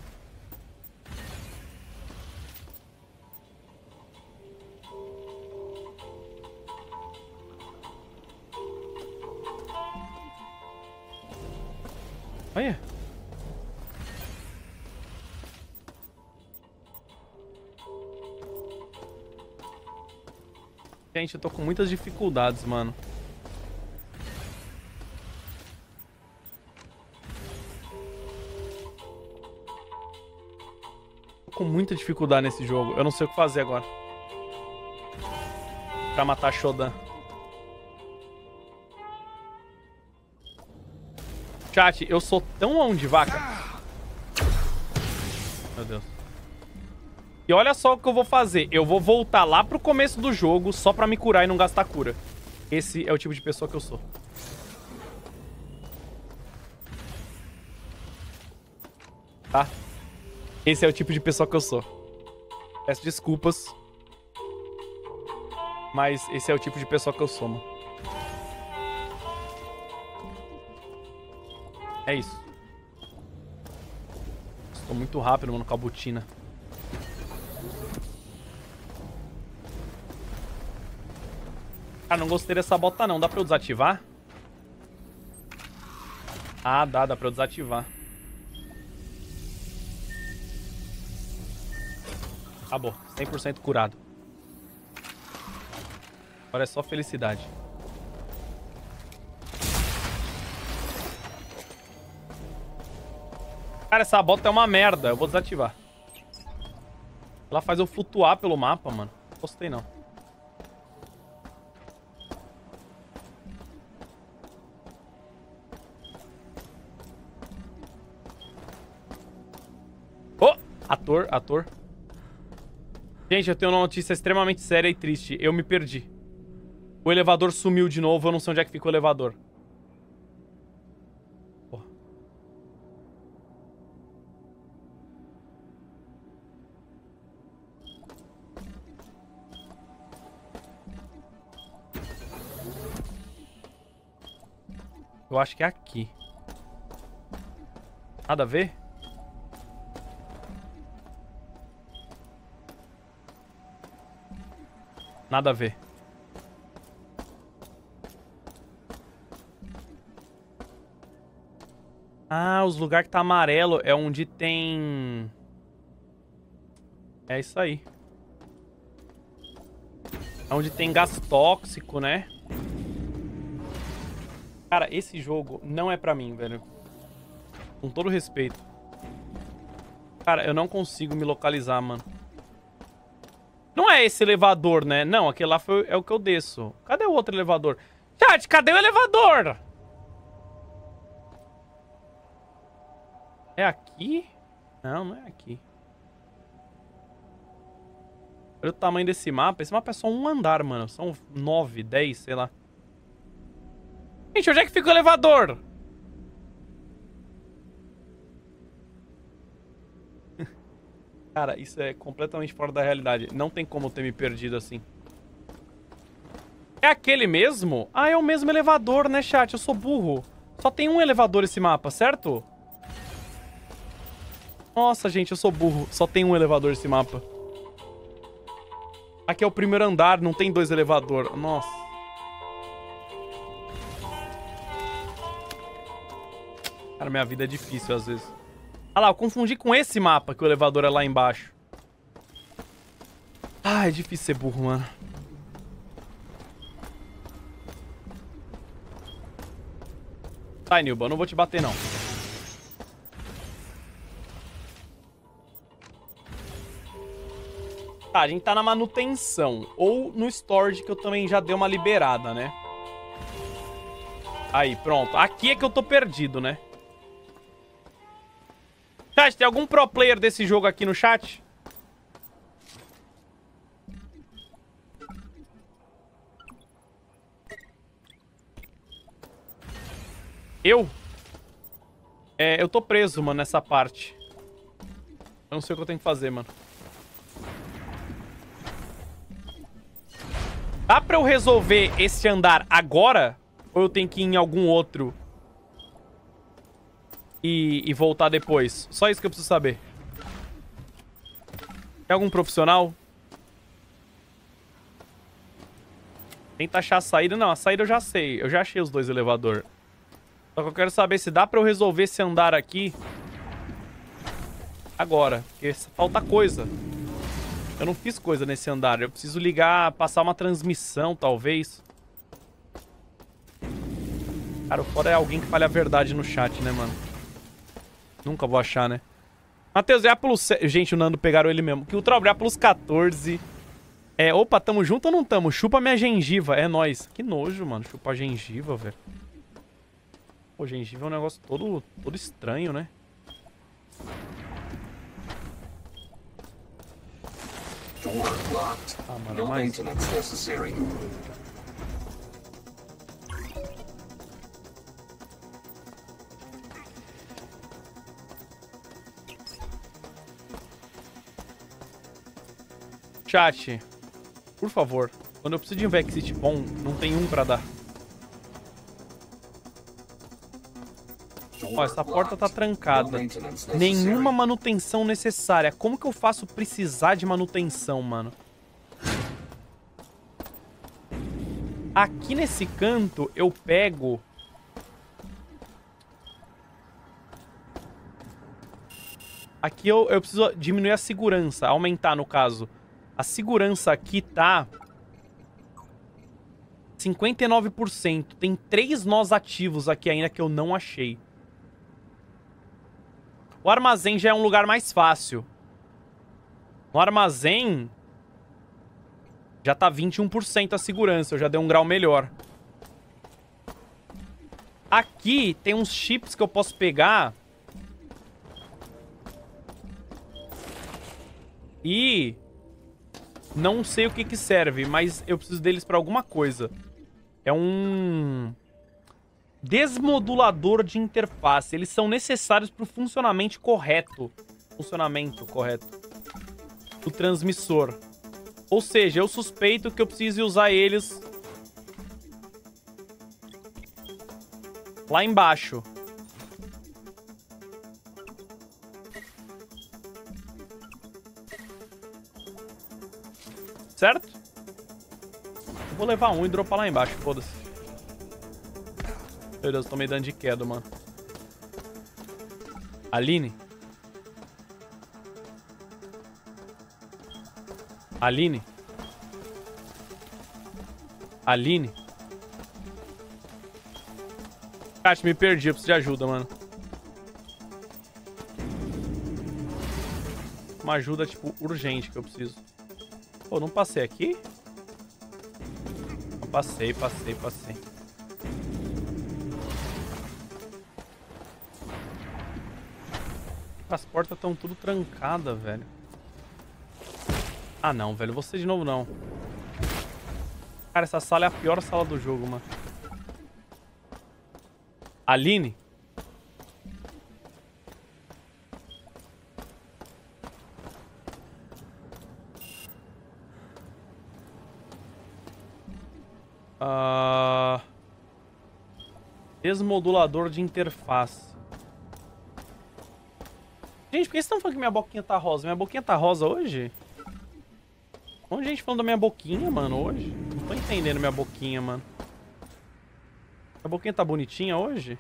Olha. Gente, eu tô com muitas dificuldades, mano. Tô com muita dificuldade nesse jogo. Eu não sei o que fazer agora. Pra matar a Shodan. Chat, eu sou tão mão de vaca. Meu Deus. E olha só o que eu vou fazer. Eu vou voltar lá pro começo do jogo só pra me curar e não gastar cura. Esse é o tipo de pessoa que eu sou. Tá? Esse é o tipo de pessoa que eu sou. Peço desculpas. Mas esse é o tipo de pessoa que eu sou, mano. É isso. Estou muito rápido, mano, com a botina. Cara, não gostei dessa bota, não. Dá pra eu desativar? Ah, dá. Dá pra eu desativar. Acabou. cem por cento curado. Agora é só felicidade. Cara, essa bota é uma merda. Eu vou desativar. Ela faz eu flutuar pelo mapa, mano. Não gostei, não. Oh! Ator, ator. Gente, eu tenho uma notícia extremamente séria e triste. Eu me perdi. O elevador sumiu de novo. Eu não sei onde é que fica o elevador. Eu acho que é aqui. Nada a ver? Nada a ver. Ah, os lugares que tá amarelo é onde tem... É isso aí. É onde tem gás tóxico, né? Cara, esse jogo não é pra mim, velho. Com todo respeito. Cara, eu não consigo me localizar, mano. Não é esse elevador, né? Não, aquele lá foi, é o que eu desço. Cadê o outro elevador? Chat, cadê o elevador? É aqui? Não, não é aqui. Olha o tamanho desse mapa. Esse mapa é só um andar, mano. São nove, dez, sei lá. Gente, onde é que fica o elevador? Cara, isso é completamente fora da realidade. Não tem como eu ter me perdido assim. É aquele mesmo? Ah, é o mesmo elevador, né, chat? Eu sou burro. Só tem um elevador esse mapa, certo? Nossa, gente, eu sou burro. Só tem um elevador esse mapa. Aqui é o primeiro andar, não tem dois elevadores. Nossa. Cara, minha vida é difícil às vezes. Ah lá, eu confundi com esse mapa que o elevador é lá embaixo. Ah, é difícil ser burro, mano. Sai, Nilba, eu não vou te bater, não. Tá, a gente tá na manutenção. Ou no storage, que eu também já dei uma liberada, né? Aí, pronto. Aqui é que eu tô perdido, né? Chat, tem algum pro player desse jogo aqui no chat? Eu? É, eu tô preso, mano, nessa parte. Eu não sei o que eu tenho que fazer, mano. Dá pra eu resolver esse andar agora? Ou eu tenho que ir em algum outro e, e voltar depois? Só isso que eu preciso saber. Tem algum profissional? Tenta achar a saída. Não, a saída eu já sei. Eu já achei os dois elevadores. Só que eu quero saber se dá pra eu resolver esse andar aqui agora. Porque falta coisa. Eu não fiz coisa nesse andar. Eu preciso ligar, passar uma transmissão, talvez. Cara, o foda é alguém que fale a verdade no chat, né, mano? Nunca vou achar, né? Matheus, é plus... Gente, o Nando pegaram ele mesmo. Que Ultra Obrar plus quatorze. É, opa, tamo junto ou não tamo? Chupa minha gengiva. É nóis. Que nojo, mano. Chupar gengiva, velho. Pô, gengiva é um negócio todo, todo estranho, né? Ah, mano, mas... Chat, por favor, quando eu preciso de um Vexit bom, não tem um pra dar. Ó, essa porta tá trancada. Nenhuma manutenção necessária. Como que eu faço precisar de manutenção, mano? Aqui nesse canto, eu pego... Aqui eu, eu preciso diminuir a segurança, aumentar no caso. A segurança aqui tá... cinquenta e nove por cento. Tem três nós ativos aqui ainda que eu não achei. O armazém já é um lugar mais fácil. No armazém... já tá vinte e um por cento a segurança. Eu já dei um grau melhor. Aqui tem uns chips que eu posso pegar... E... não sei o que que serve, mas eu preciso deles pra alguma coisa. É um... desmodulador de interface. Eles são necessários para o funcionamento correto. Funcionamento correto. Do transmissor. Ou seja, eu suspeito que eu precise usar eles... lá embaixo. Certo? Eu vou levar um e dropar lá embaixo, foda-se. Meu Deus, tô meio dando de queda, mano. Aline? Aline? Aline? Caixa, me perdi, eu preciso de ajuda, mano. Uma ajuda, tipo, urgente que eu preciso. Pô, não passei aqui? Não, passei, passei, passei. As portas estão tudo trancadas, velho. Ah, não, velho. Você de novo, não. Cara, essa sala é a pior sala do jogo, mano. Aline? Uh... Desmodulador de interface. Gente, por que vocês estão falando que minha boquinha tá rosa? Minha boquinha tá rosa hoje? Um monte de gente falando da minha boquinha, mano, hoje. Não tô entendendo minha boquinha, mano. Minha boquinha tá bonitinha hoje?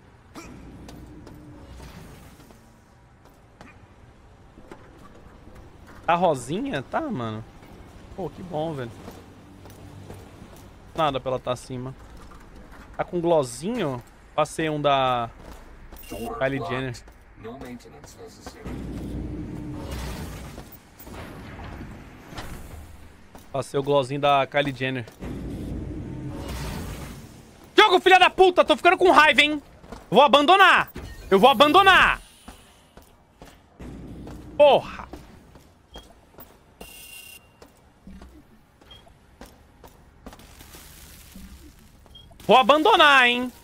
Tá rosinha? Tá, mano. Pô, que bom, velho. Nada pra ela tá acima. Tá com glossinho? Passei um da Kylie Jenner. No maintenance necessary. Passei o glossinho da Kylie Jenner. Jogo, filha da puta! Tô ficando com raiva, hein? Vou abandonar! Eu vou abandonar! Porra! Vou abandonar, hein?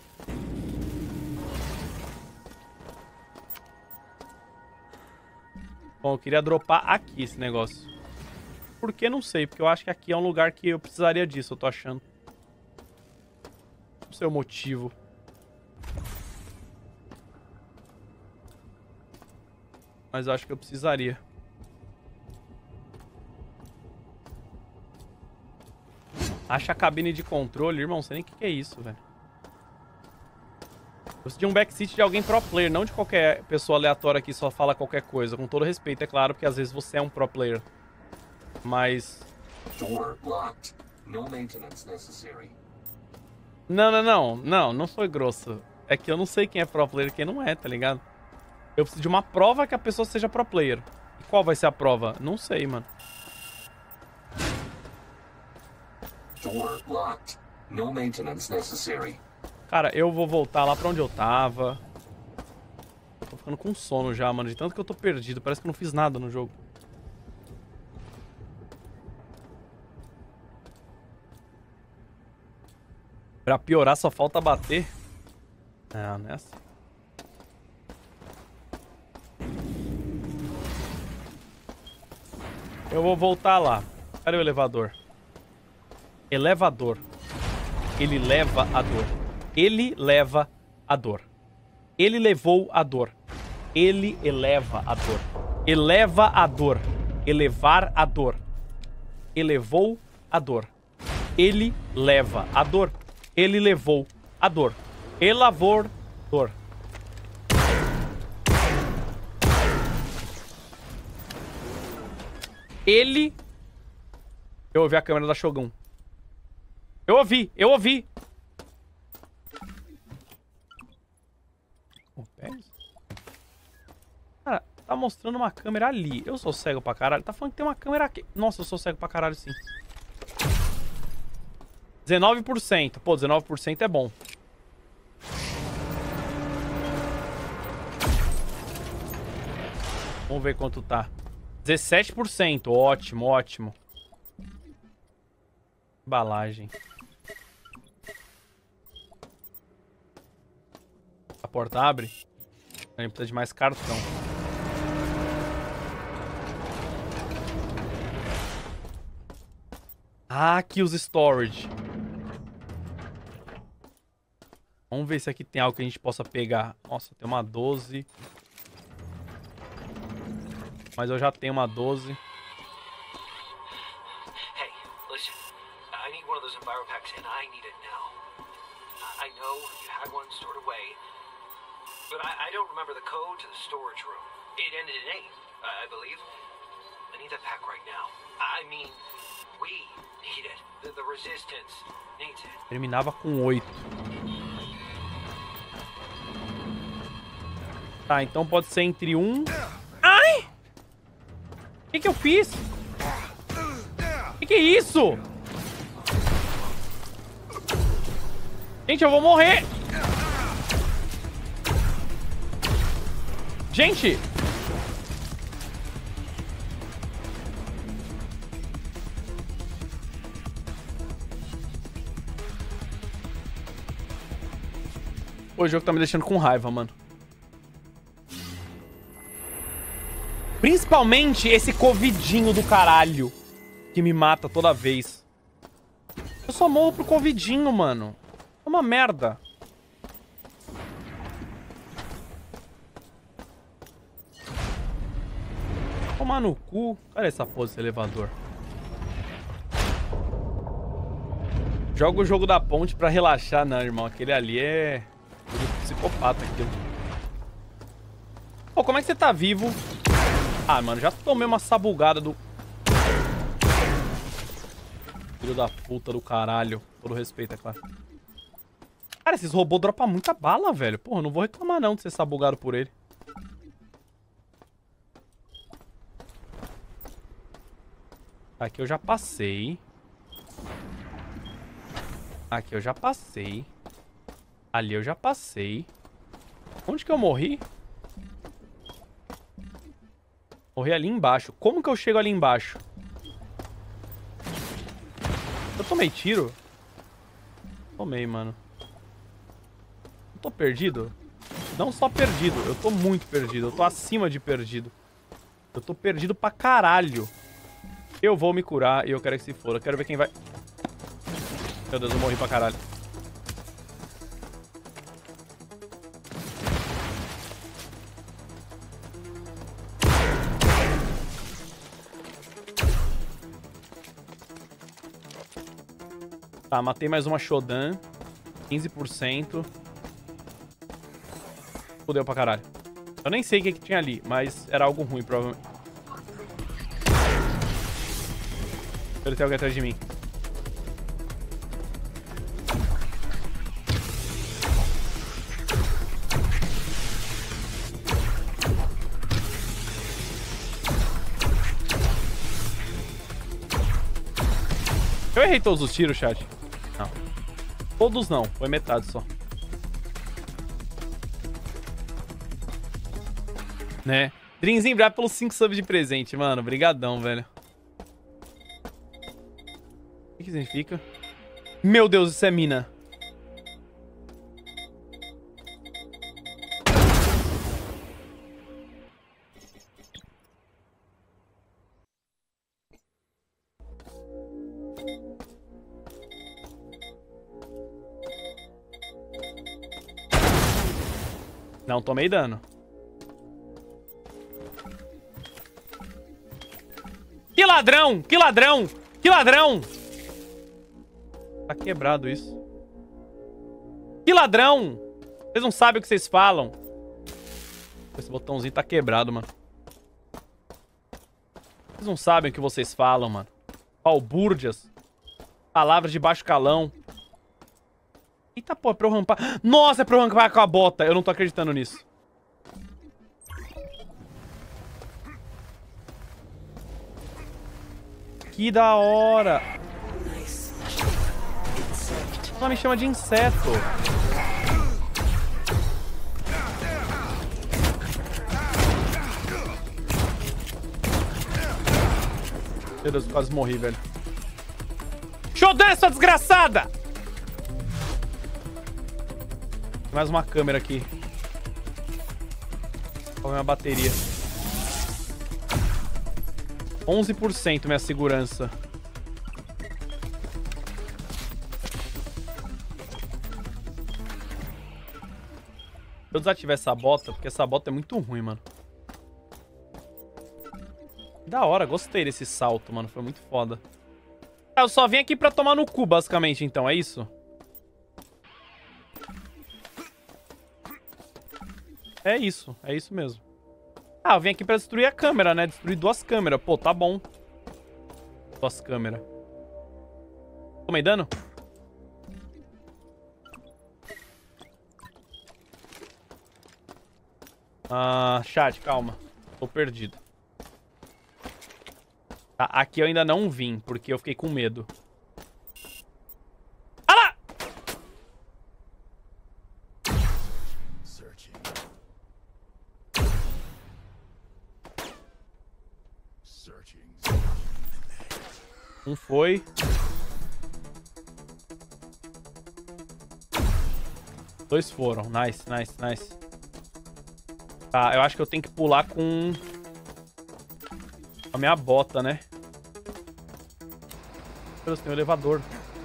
Bom, eu queria dropar aqui esse negócio. Por que? Não sei, porque eu acho que aqui é um lugar que eu precisaria disso, eu tô achando. Não sei o motivo. Mas eu acho que eu precisaria. Acha a cabine de controle, irmão. Não sei nem o que, que é isso, velho. Eu preciso de um backseat de alguém pro player, não de qualquer pessoa aleatória que só fala qualquer coisa. Com todo respeito, é claro, porque às vezes você é um pro player. Mas... Door locked. No maintenance necessary. Não, não, não. Não, não foi grosso. É que eu não sei quem é pro player e quem não é, tá ligado? Eu preciso de uma prova que a pessoa seja pro player. E qual vai ser a prova? Não sei, mano. Door locked. No maintenance necessary. Cara, eu vou voltar lá pra onde eu tava. Tô ficando com sono já, mano. De tanto que eu tô perdido. Parece que eu não fiz nada no jogo. Pra piorar, só falta bater. Ah, não é assim. Eu vou voltar lá. Cadê o elevador? Elevador. Ele leva a dor. Ele leva a dor. Ele levou a dor. Ele eleva a dor. Eleva a dor. Elevar a dor. Elevou a dor. Ele leva a dor. Ele levou a dor. Elavor dor. Ele... Eu ouvi a câmera da Shogun. Eu ouvi, eu ouvi. Cara, tá mostrando uma câmera ali. Eu sou cego pra caralho. Tá falando que tem uma câmera aqui. Nossa, eu sou cego pra caralho, sim. dezenove por cento. Pô, dezenove por cento é bom. Vamos ver quanto tá. dezessete por cento. Ótimo, ótimo. Embalagem. A porta abre. A gente precisa de mais cartão. Ah, aqui os storage. Vamos ver se aqui tem algo que a gente possa pegar. Nossa, tem uma doze. Mas eu já tenho uma doze. Hey, listen. I need one of those enviropacks and I need it now. I know you had one stored away, but I, I don't remember the code to the storage room. It ended in eight, I believe. I need that pack right now. I mean, we need it. The, the resistance needs it. Terminava com oito. Tá, então pode ser entre um... Ai! O que que eu fiz? O que que é isso? Gente, eu vou morrer! Gente! O jogo tá me deixando com raiva, mano. Principalmente esse covidinho do caralho. Que me mata toda vez. Eu só morro pro covidinho, mano. É uma merda. Tomar no cu. Olha essa porra desse elevador. Joga o jogo da ponte pra relaxar. Não, irmão. Aquele ali é... psicopata aquilo. Pô, como é que você tá vivo? Ah, mano, já tomei uma sabugada do... Filho da puta do caralho. Todo respeito, é claro. Cara, esses robôs dropam muita bala, velho. Porra, eu não vou reclamar não de ser sabugado por ele. Aqui eu já passei. Aqui eu já passei. Ali eu já passei. Onde que eu morri? Morri ali embaixo. Como que eu chego ali embaixo? Eu tomei tiro? Tomei, mano. Eu tô perdido? Não só perdido, eu tô muito perdido. Eu tô acima de perdido. Eu tô perdido pra caralho. Eu vou me curar e eu quero que se for. Eu quero ver quem vai... Meu Deus, eu morri pra caralho. Tá, matei mais uma Shodan. quinze por cento. Fudeu pra caralho. Eu nem sei o que, que tinha ali, mas era algo ruim, provavelmente. Ele tem alguém atrás de mim. Eu errei todos os tiros, chat. Não. Todos não. Foi metade só. Né? Dreamzinho, obrigado pelos cinco subs de presente, mano. Obrigadão, velho. O que, que significa? Meu Deus, isso é mina. Não tomei dano. Que ladrão! Que ladrão! Que ladrão! Tá quebrado isso. Que ladrão! Vocês não sabem o que vocês falam. Esse botãozinho tá quebrado, mano. Vocês não sabem o que vocês falam, mano. Balbúrdias. Palavras de baixo calão. Eita, pô, é pra eu rampar. Nossa, é pra eu rampar com a bota. Eu não tô acreditando nisso. Que da hora. Ela me chama de inseto. Meu Deus, quase morri, velho. Shodan, sua desgraçada! Tem mais uma câmera aqui. Qual é a minha bateria? onze por cento minha segurança. Eu desativar essa bota, porque essa bota é muito ruim, mano. Da hora, gostei desse salto, mano. Foi muito foda. Eu só vim aqui pra tomar no cu, basicamente, então. É isso? É isso. É isso mesmo. Ah, eu vim aqui pra destruir a câmera, né? Destruir duas câmeras. Pô, tá bom. Duas câmeras. Tomei dano? Ah, chat, calma. Tô perdido. Tá, aqui eu ainda não vim, porque eu fiquei com medo. Ah lá! Um foi. Dois foram. Nice, nice, nice. Tá, eu acho que eu tenho que pular com... a minha bota, né? Meu Deus, tem um elevador.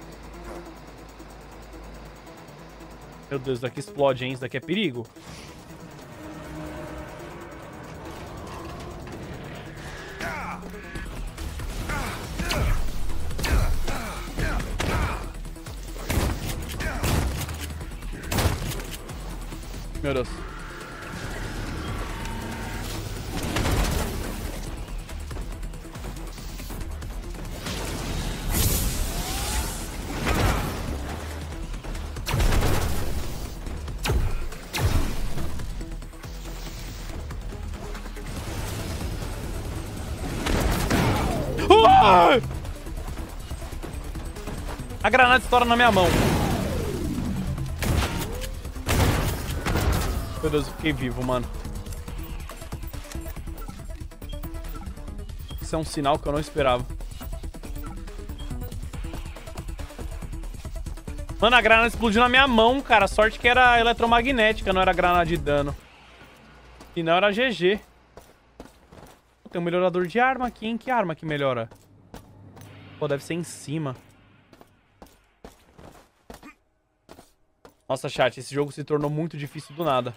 Meu Deus, isso daqui explode, hein? Isso daqui é perigo. Meu Deus. Ah! A granada estoura na minha mão. Meu Deus, eu fiquei vivo, mano. Isso é um sinal que eu não esperava. Mano, a granada explodiu na minha mão, cara. Sorte que era eletromagnética, não era granada de dano. E não era G G. Tem um melhorador de arma aqui, hein? Que arma que melhora? Pô, deve ser em cima. Nossa, chat, esse jogo se tornou muito difícil do nada.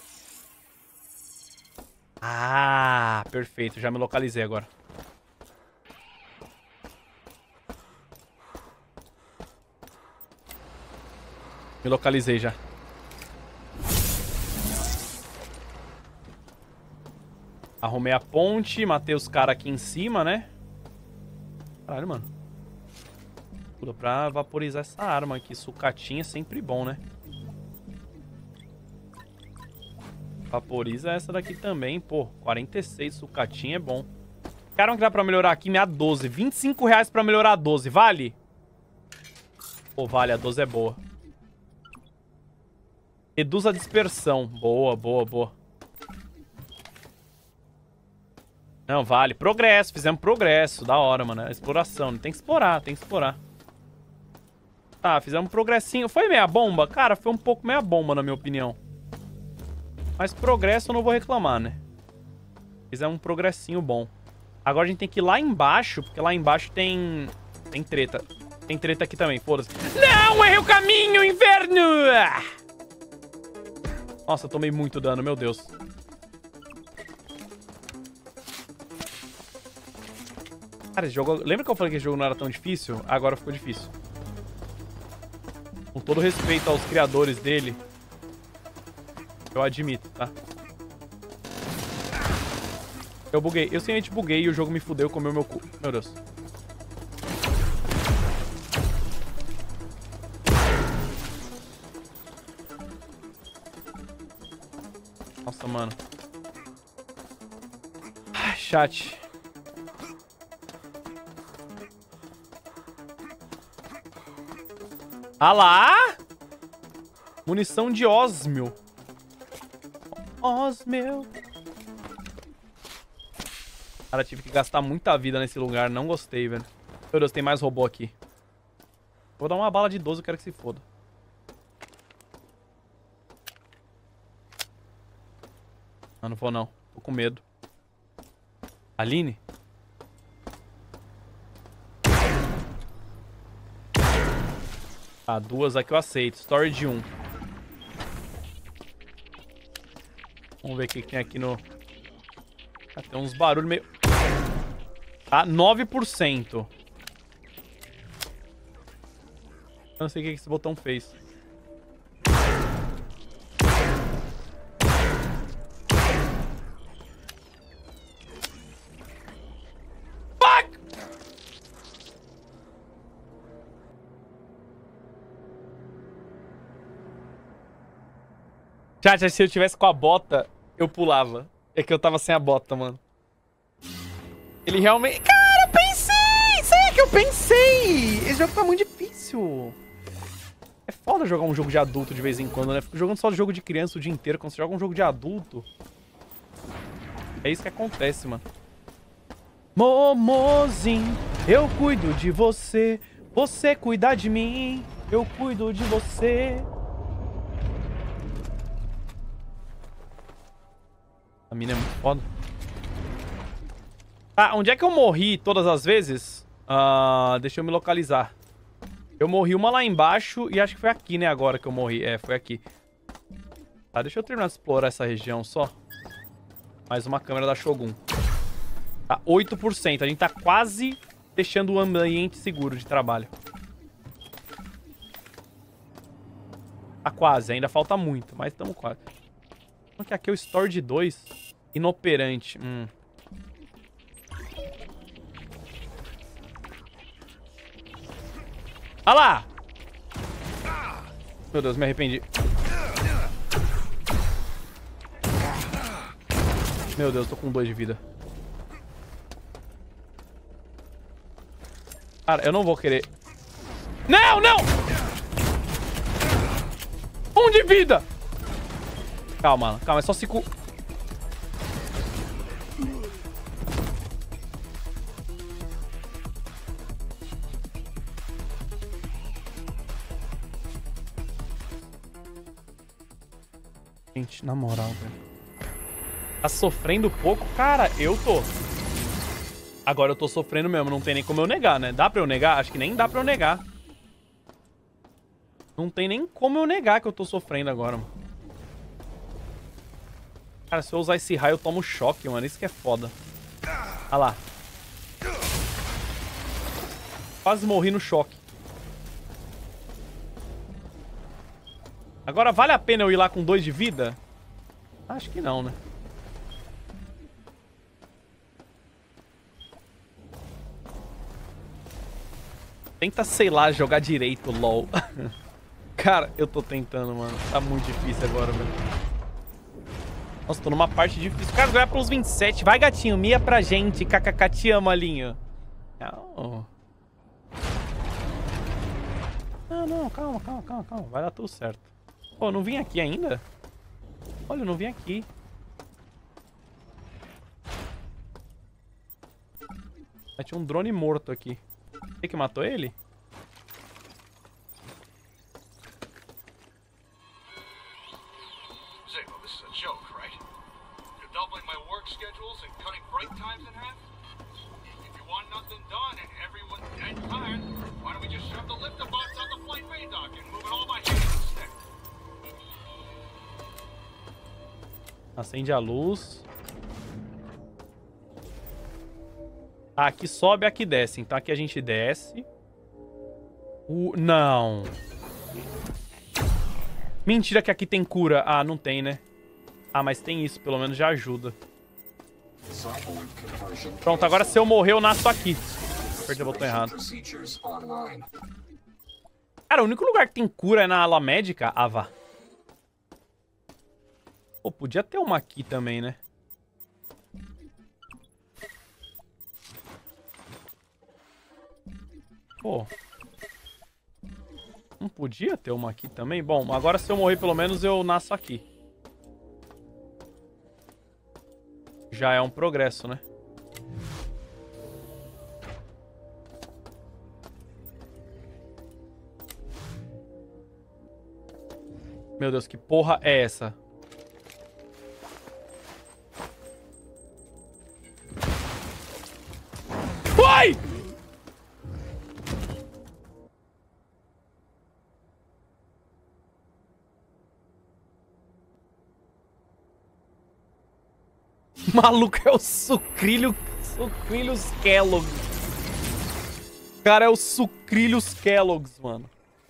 Ah, perfeito. Já me localizei agora. Me localizei já. Arrumei a ponte, matei os caras aqui em cima, né? Caralho, mano. Pula pra vaporizar essa arma aqui. Sucatinha é sempre bom, né? Vaporiza essa daqui também, pô. quarenta e seis sucatinha é bom. Quero que dá pra melhorar aqui minha doze. vinte e cinco reais pra melhorar a doze. Vale? Pô, vale. A doze é boa. Reduz a dispersão. Boa, boa, boa. Não, vale. Progresso. Fizemos progresso. Da hora, mano. É exploração. Tem que explorar, tem que explorar. Tá, fizemos um progressinho. Foi meia bomba? Cara, foi um pouco meia bomba, na minha opinião. Mas progresso eu não vou reclamar, né? Fizemos um progressinho bom. Agora a gente tem que ir lá embaixo, porque lá embaixo tem... Tem treta. Tem treta aqui também, foda-se. Não, errei o caminho, inverno! Nossa, tomei muito dano, meu Deus. Cara, esse jogo... Lembra que eu falei que esse jogo não era tão difícil? Agora ficou difícil. Com todo respeito aos criadores dele... Eu admito, tá? Eu buguei. Eu simplesmente buguei e o jogo me fudeu, comeu meu cu. Meu Deus. Nossa, mano. Ai, chat. Ah lá! Munição de ósmio. Ósmio. Cara, tive que gastar muita vida nesse lugar. Não gostei, velho. Meu Deus, tem mais robô aqui. Vou dar uma bala de doze, eu quero que se foda. Não, não vou não. Tô com medo. Aline? Ah, duas aqui eu aceito. Storage um. Vamos ver o que tem aqui no... Ah, tem uns barulhos meio... Ah, nove por cento. Eu não sei o que esse botão fez. Fuck! Chat, se eu tivesse com a bota, eu pulava. É que eu tava sem a bota, mano. Ele realmente... Cara, eu pensei! Isso aí é que eu pensei! Esse jogo tá muito difícil. É foda jogar um jogo de adulto de vez em quando, né? Fico jogando só jogo de criança o dia inteiro. Quando você joga um jogo de adulto... É isso que acontece, mano. Momozinho, eu cuido de você. Você cuida de mim. Eu cuido de você. A mina é muito foda. Tá, onde é que eu morri todas as vezes? Uh, deixa eu me localizar. Eu morri uma lá embaixo e acho que foi aqui, né, agora que eu morri. É, foi aqui. Tá, deixa eu terminar de explorar essa região só. Mais uma câmera da Shogun. Tá, oito por cento. A gente tá quase deixando o ambiente seguro de trabalho. Tá quase, ainda falta muito, mas estamos quase. Então, que aqui é o store de dois. Inoperante. Hum. Olha lá! Meu Deus, me arrependi. Meu Deus, tô com dois de vida. Cara, eu não vou querer... Não, não! Um de vida! Calma, calma, é só se... Cu... Gente, na moral, velho. Tá sofrendo pouco? Cara, eu tô. Agora eu tô sofrendo mesmo, não tem nem como eu negar, né? Dá pra eu negar? Acho que nem dá pra eu negar. Não tem nem como eu negar que eu tô sofrendo agora, mano. Cara, se eu usar esse raio eu tomo choque, mano. Isso que é foda. Olha lá. Quase morri no choque. Agora vale a pena eu ir lá com dois de vida? Acho que não, né? Tenta, sei lá, jogar direito, lol. Cara, eu tô tentando, mano. Tá muito difícil agora, velho. Nossa, tô numa parte difícil. Cara, ganhar pelos vinte e sete. Vai, gatinho. Mia pra gente. Kkk, te amo, Alinho. Não. Não, não. Calma, calma, calma, calma. Vai dar tudo certo. Pô, não vim aqui ainda? Olha, eu não vim aqui. Mas tinha um drone morto aqui. Você que matou ele? Zabo, this is a joke, right? You're doubling my work schedules and cutting break times in half? If you want nothing done and everyone's dead tired, why don't we just shove the lifter box on the flight bay dock and move it all by hand instead? Acende a luz. Ah, aqui sobe, aqui desce. Então aqui a gente desce. Uh, não. Mentira que aqui tem cura. Ah, não tem, né? Ah, mas tem isso. Pelo menos já ajuda. Pronto, agora se eu morrer, eu nasço aqui. Apertei o botão errado. Cara, o único lugar que tem cura é na ala médica. Ah, vá. Pô, podia ter uma aqui também, né? Pô. Não podia ter uma aqui também? Bom, agora se eu morrer pelo menos eu nasço aqui. Já é um progresso, né? Meu Deus, que porra é essa? Vai! Maluco, é o Sucrilho... Sucrilhos Kellogg's. Cara, é o Sucrilhos Kellogg's, mano.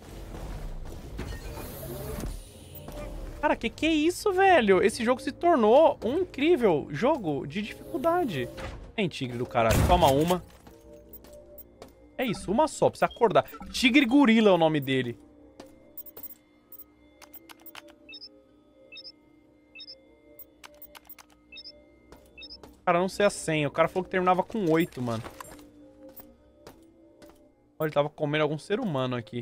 Cara, que que é isso, velho? Esse jogo se tornou um incrível jogo de dificuldade. Vem, tigre do caralho. Toma uma. É isso, uma só. Precisa acordar. Tigre Gorila é o nome dele. Cara, não sei a senha. O cara falou que terminava com oito, mano. Olha, ele tava comendo algum ser humano aqui.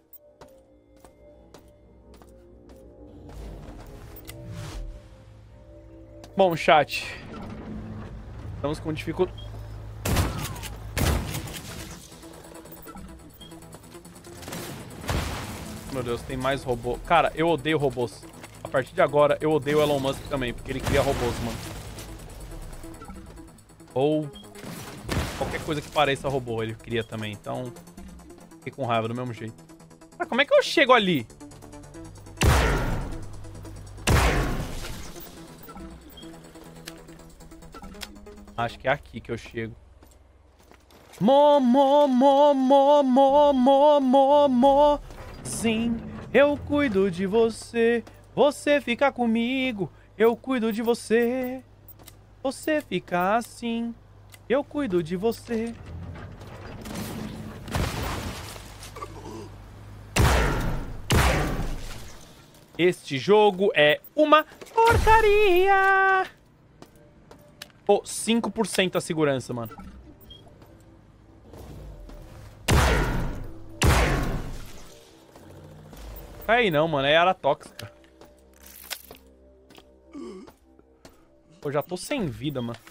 Bom, chat. Estamos com dificuldade. Meu Deus, tem mais robô. Cara, eu odeio robôs. A partir de agora, eu odeio o Elon Musk também, porque ele cria robôs, mano. Ou qualquer coisa que pareça robô ele cria também. Então, fiquei com raiva do mesmo jeito. Ah, como é que eu chego ali? Acho que é aqui que eu chego. Mo, mo, mo, mo, mo, mo, mo, mo. Sim, eu cuido de você. Você fica comigo. Eu cuido de você. Você fica assim. Eu cuido de você. Este jogo é uma porcaria. Pô, cinco por cento a segurança, mano. Aí não, mano. É área tóxica. Pô, já tô sem vida, mano.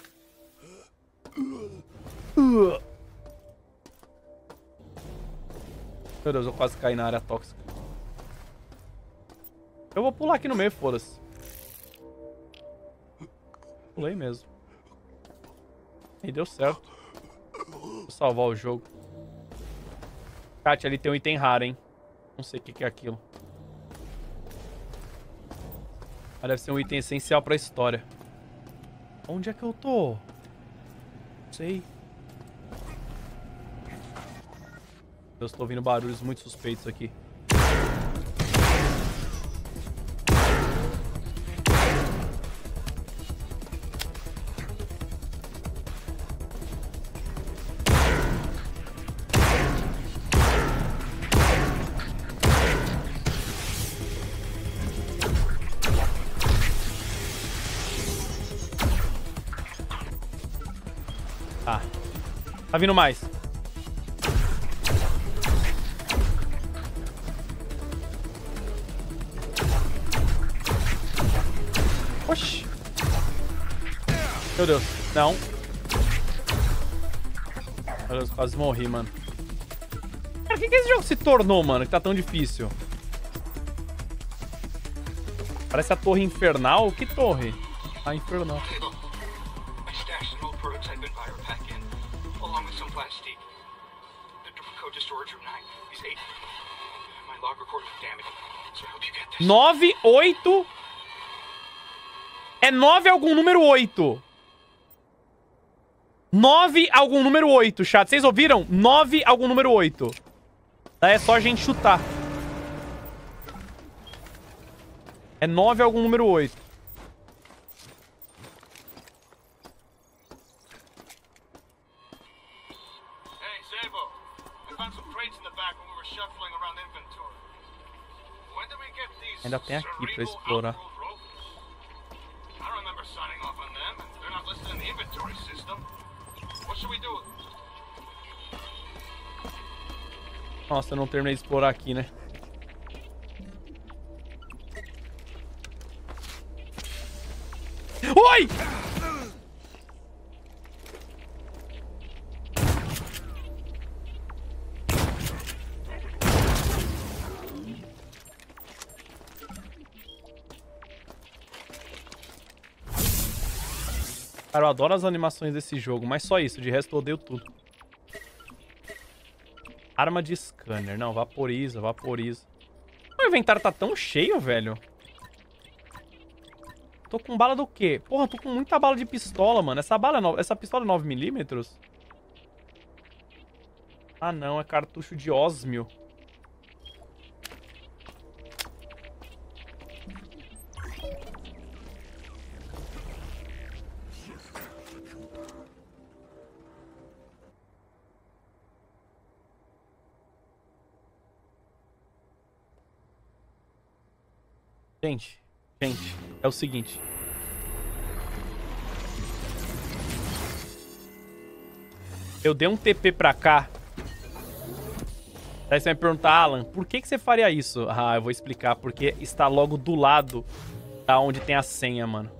Meu Deus, eu quase caí na área tóxica. Eu vou pular aqui no meio, foda-se. Pulei mesmo. E deu certo. Vou salvar o jogo. Kátia, ali tem um item raro, hein? Não sei o que que é aquilo. Mas deve ser um item essencial pra história. Onde é que eu tô? Não sei. Eu estou ouvindo barulhos muito suspeitos aqui. Tá. Tá vindo mais. Oxi. Meu Deus. Não. Meu Deus, quase morri, mano. Cara, o que que esse jogo se tornou, mano? Que tá tão difícil. Parece a torre infernal. Que torre? A infernal. Nove, oito. É nove algum número oito. Nove algum número oito, chat. Vocês ouviram? Nove algum número oito. Daí é só a gente chutar. É nove algum número oito. Hey, Sabo. I found some crates in the back when we were shuffling around inventory. When did we get these Ainda tem aqui pra cerebral explorar. outworld rovers? I don't remember signing off on them, and they're not listed in the inventory system. What should we do? Nossa, eu não terminei de explorar aqui, né? Oi! Cara, eu adoro as animações desse jogo, mas só isso, de resto eu odeio tudo. Arma de scanner. Não, vaporiza, vaporiza. O inventário tá tão cheio, velho. Tô com bala do quê? Porra, tô com muita bala de pistola, mano. Essa bala é no... Essa pistola é nove milímetros? Ah, não. É cartucho de ósmio. Gente, gente, é o seguinte. Eu dei um T P pra cá. Aí você vai me perguntar, Alan, por que que você faria isso? Ah, eu vou explicar, porque está logo do lado da onde tem a senha, mano.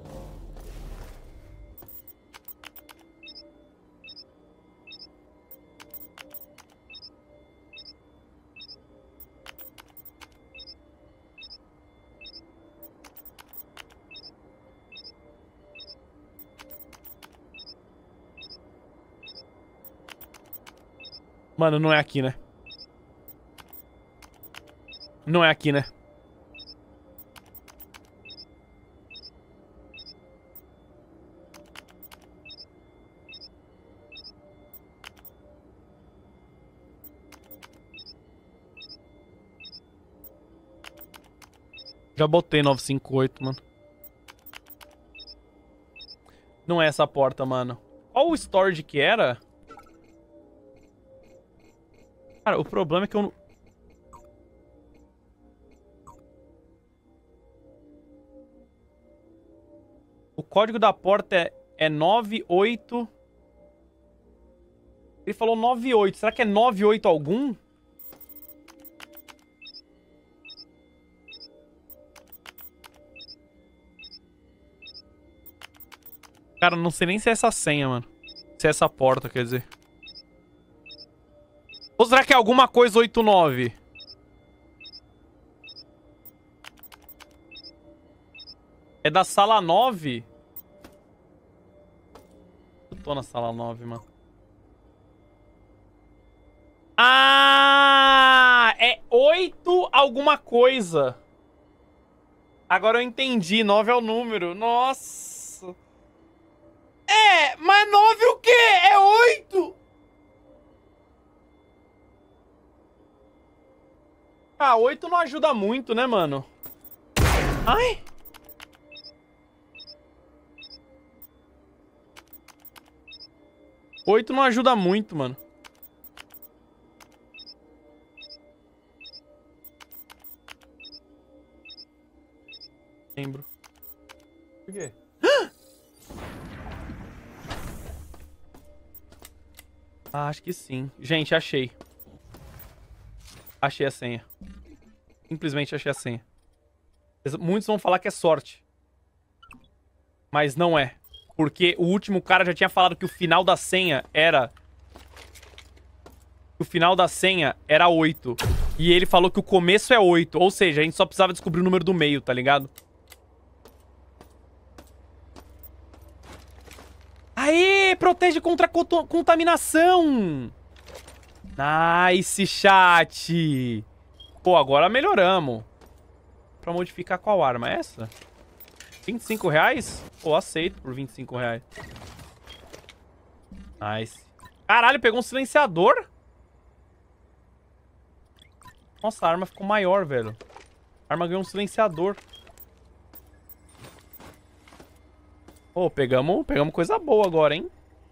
Mano, não é aqui, né? Não é aqui, né? Já botei novecentos e cinquenta e oito, mano. Não é essa porta, mano. Qual o storage que era? Cara, o problema é que eu não... O código da porta é, é nove oito... Ele falou nove oito. Será que é nove oito algum? Cara, não sei nem se é essa senha, mano. Se é essa porta, quer dizer. Ou será que é alguma coisa oito nove? É da sala nove? Eu tô na sala nove, mano. Ah! É oito alguma coisa. Agora eu entendi. nove é o número. Nossa. É, mas nove o quê? É oito? Ah, oito não ajuda muito, né, mano? Ai! oito não ajuda muito, mano. Lembro. Por quê? Ah, acho que sim. Gente, achei. Achei a senha. Simplesmente achei a senha. Muitos vão falar que é sorte. Mas não é. Porque o último cara já tinha falado que o final da senha era... O final da senha era oito. E ele falou que o começo é oito. Ou seja, a gente só precisava descobrir o número do meio, tá ligado? Aê! Protege contra a contaminação! Nice, chat! Pô, agora melhoramos. Pra modificar qual arma? Essa? vinte e cinco reais? Pô, aceito por vinte e cinco reais. Nice. Caralho, pegou um silenciador? Nossa, a arma ficou maior, velho. A arma ganhou um silenciador. Pô, pegamos, pegamos coisa boa agora, hein?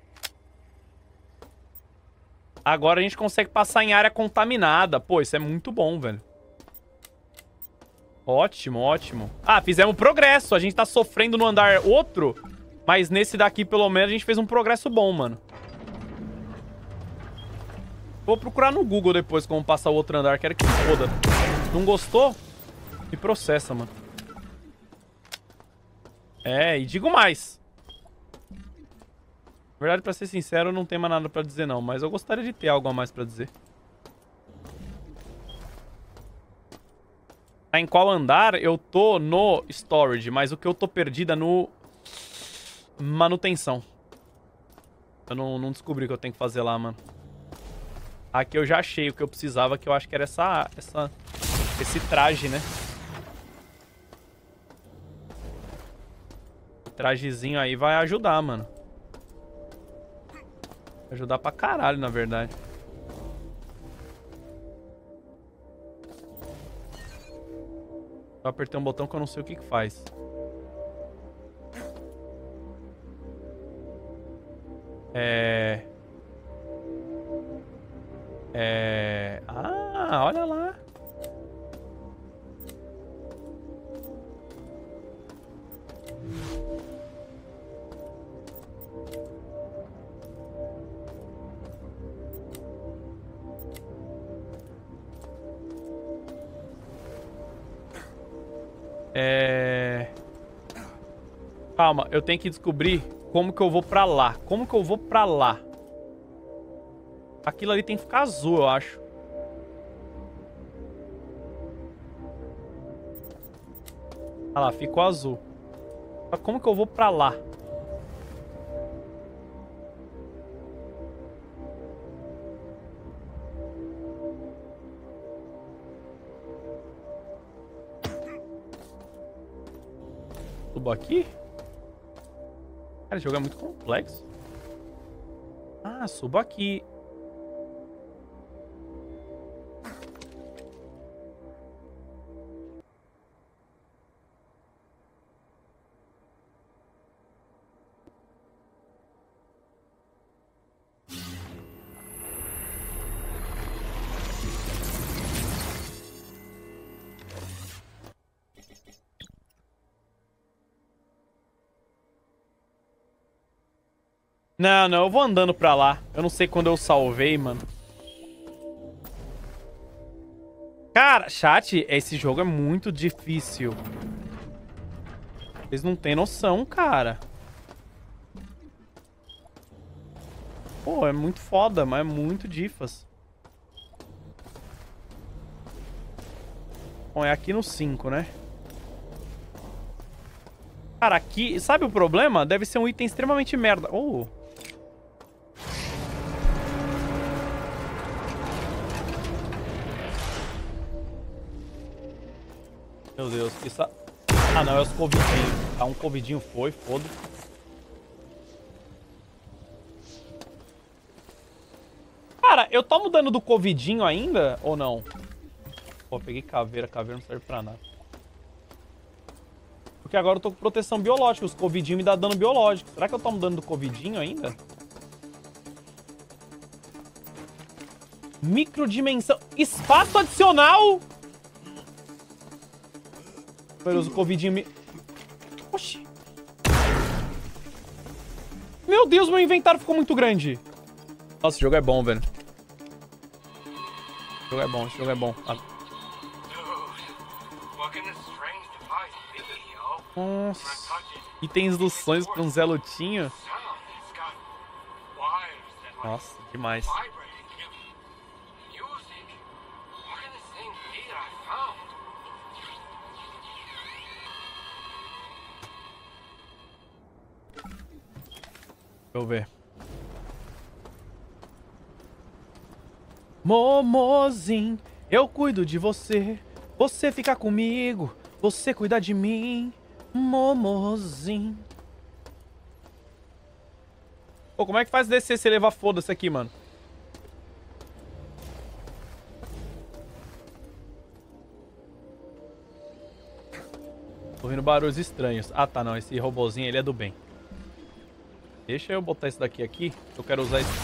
Agora a gente consegue passar em área contaminada. Pô, isso é muito bom, velho. Ótimo, ótimo. Ah, fizemos progresso. A gente tá sofrendo no andar outro, mas nesse daqui, pelo menos, a gente fez um progresso bom, mano. Vou procurar no Google depois como passar o outro andar. Quero que se foda. Não gostou? Me processa, mano. É, e digo mais. Na verdade, pra ser sincero, eu não tenho mais nada pra dizer, não. Mas eu gostaria de ter algo a mais pra dizer. Tá em qual andar? Eu tô no storage, mas o que eu tô perdido é no... manutenção. Eu não, não descobri o que eu tenho que fazer lá, mano. Aqui eu já achei o que eu precisava, que eu acho que era essa... essa esse traje, né? O trajezinho aí vai ajudar, mano. Vai ajudar pra caralho, na verdade. Eu apertei um botão que eu não sei o que que faz. É... É... Ah, olha lá. É... Calma, eu tenho que descobrir como que eu vou pra lá. Como que eu vou pra lá? Aquilo ali tem que ficar azul, eu acho. Ah lá, ficou azul. Mas como que eu vou pra lá? subo aqui? Cara, esse jogo é muito complexo. Ah, subo aqui. Não, não, eu vou andando pra lá. Eu não sei quando eu salvei, mano. Cara, chat, esse jogo é muito difícil. Vocês não têm noção, cara. Pô, é muito foda, mas é muito difas. Bom, é aqui no cinco, né? Cara, aqui... Sabe o problema? Deve ser um item extremamente merda. Oh... Meu Deus, que sa... Ah, não, é os covidinhos. Ah, um covidinho foi, foda. Cara, eu tomo dano do covidinho ainda? Ou não? Pô, peguei caveira. Caveira não serve pra nada. Porque agora eu tô com proteção biológica. Os covidinhos me dão dano biológico. Será que eu tomo dano do covidinho ainda? Microdimensão. Espaço adicional! O covidinho me... Oxi. Meu Deus, meu inventário ficou muito grande. Nossa, esse jogo é bom, velho. Esse jogo é bom, esse jogo é bom. Ah. Nossa. Itens dos sonhos com Zé Lutinho. Nossa, demais. Deixa eu ver. Momozinho, eu cuido de você. Você fica comigo. Você cuida de mim. Momozinho. Pô, como é que faz descer se levar foda-se aqui, mano? Tô ouvindo barulhos estranhos. Ah, tá, não. Esse robozinho, ele é do bem. Deixa eu botar isso daqui aqui. Eu quero usar isso.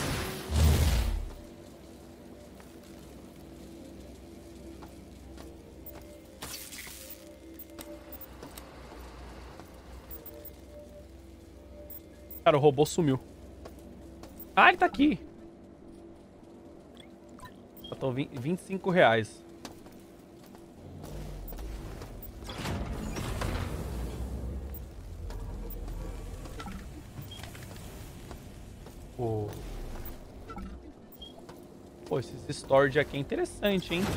Cara, o robô sumiu. Ah, ele tá aqui. Eu tô vinte e cinco reais. Pô. Pô, esses storage aqui é interessante, hein?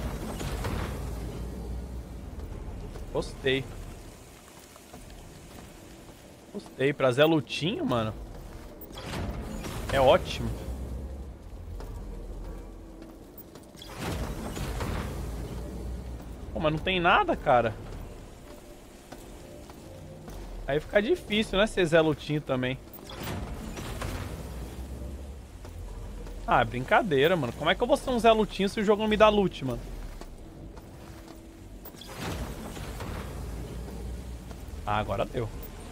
Gostei. Gostei. Pra Zé Lutinho, mano. É ótimo. Pô, mas não tem nada, cara. Aí fica difícil, né? Ser Zé Lutinho também. Ah, brincadeira, mano. Como é que eu vou ser um Zé Lutinho se o jogo não me dá loot, mano? Ah, agora deu.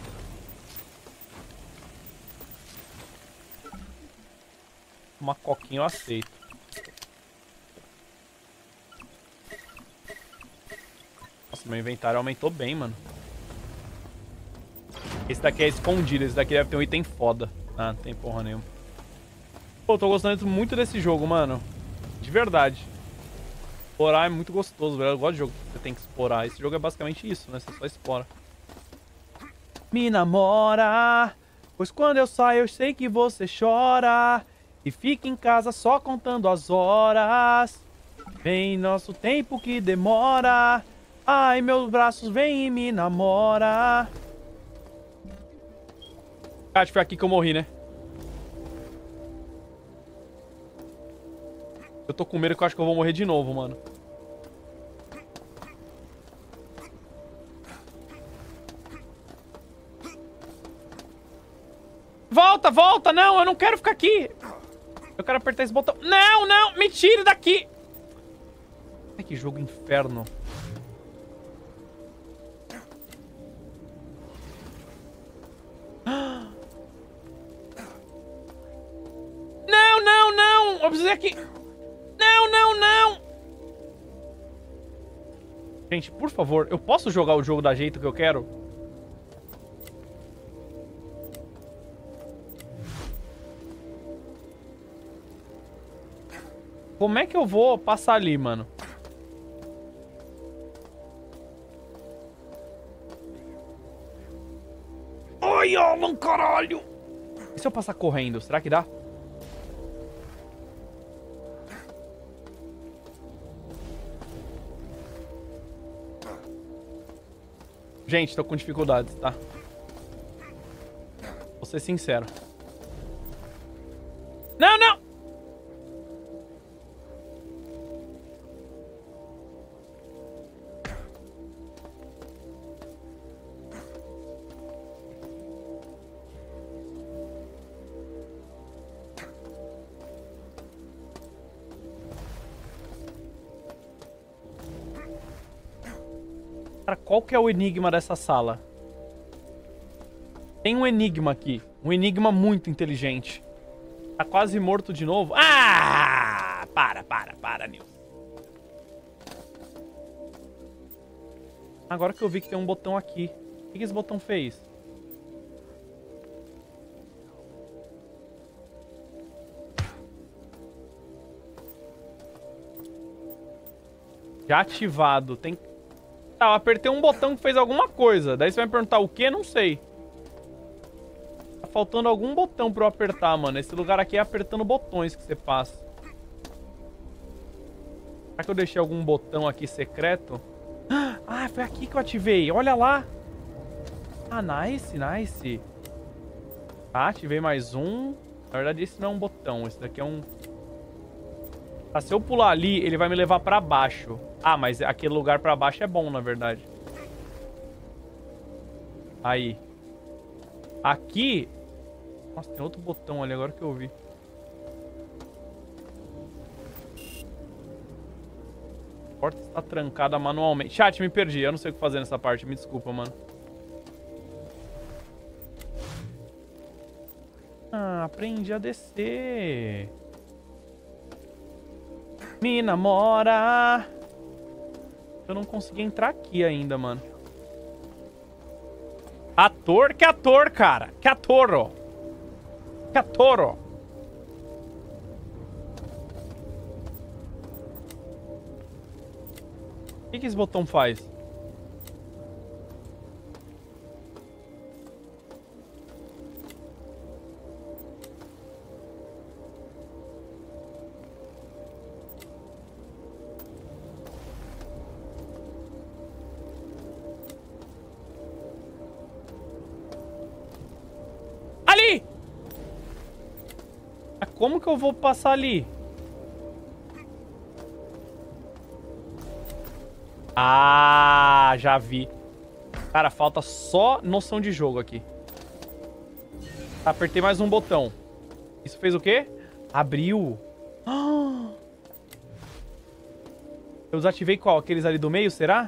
Uma coquinha eu aceito. Nossa, meu inventário aumentou bem, mano. Esse daqui é escondido. Esse daqui deve ter um item foda. Ah, não tem porra nenhuma. Pô, eu tô gostando muito desse jogo, mano. De verdade. Explorar é muito gostoso, velho. Eu gosto de jogo que você tem que explorar. Esse jogo é basicamente isso, né? Você só explora. Me namora, pois quando eu saio eu sei que você chora. E fica em casa só contando as horas. Vem nosso tempo que demora. Ai, meus braços vem e me namora. Acho que foi aqui que eu morri, né? Eu tô com medo que eu acho que eu vou morrer de novo, mano. Volta, volta! Não, eu não quero ficar aqui! Eu quero apertar esse botão. Não, não! Me tire daqui! Ai, que jogo inferno. Não, não, não! Eu preciso ir aqui. Não, não, não! Gente, por favor, eu posso jogar o jogo da jeito que eu quero? Como é que eu vou passar ali, mano? Ai, Alan, caralho! E se eu passar correndo? Será que dá? Gente, tô com dificuldades, tá? Vou ser sincero. Não, não! Cara, qual que é o enigma dessa sala? Tem um enigma aqui. Um enigma muito inteligente. Tá quase morto de novo. Ah! Para, para, para, Nilson. Agora que eu vi que tem um botão aqui. O que esse botão fez? Já ativado. Tem... Tá, eu apertei um botão que fez alguma coisa. Daí você vai me perguntar o que? Não sei. Tá faltando algum botão pra eu apertar, mano. Esse lugar aqui é apertando botões que você passa. Será que eu deixei algum botão aqui secreto? Ah, foi aqui que eu ativei. Olha lá. Ah, nice, nice. Tá, ativei mais um. Na verdade, esse não é um botão. Esse daqui é um... Tá, se eu pular ali, ele vai me levar pra baixo. Ah, mas aquele lugar pra baixo é bom, na verdade. Aí. Aqui... Nossa, tem outro botão ali, agora que eu vi. A porta está trancada manualmente. Chat, me perdi. Eu não sei o que fazer nessa parte. Me desculpa, mano. Ah, aprendi a descer. Me namora. Eu não consegui entrar aqui ainda, mano. Ator que ator, cara. Que atoro. Que atoro. O que que esse botão faz? Ali! Como que eu vou passar ali? Ah, já vi. Cara, falta só noção de jogo aqui. Tá, apertei mais um botão. Isso fez o quê? Abriu. Ah! Eu desativei qual? Aqueles ali do meio, será?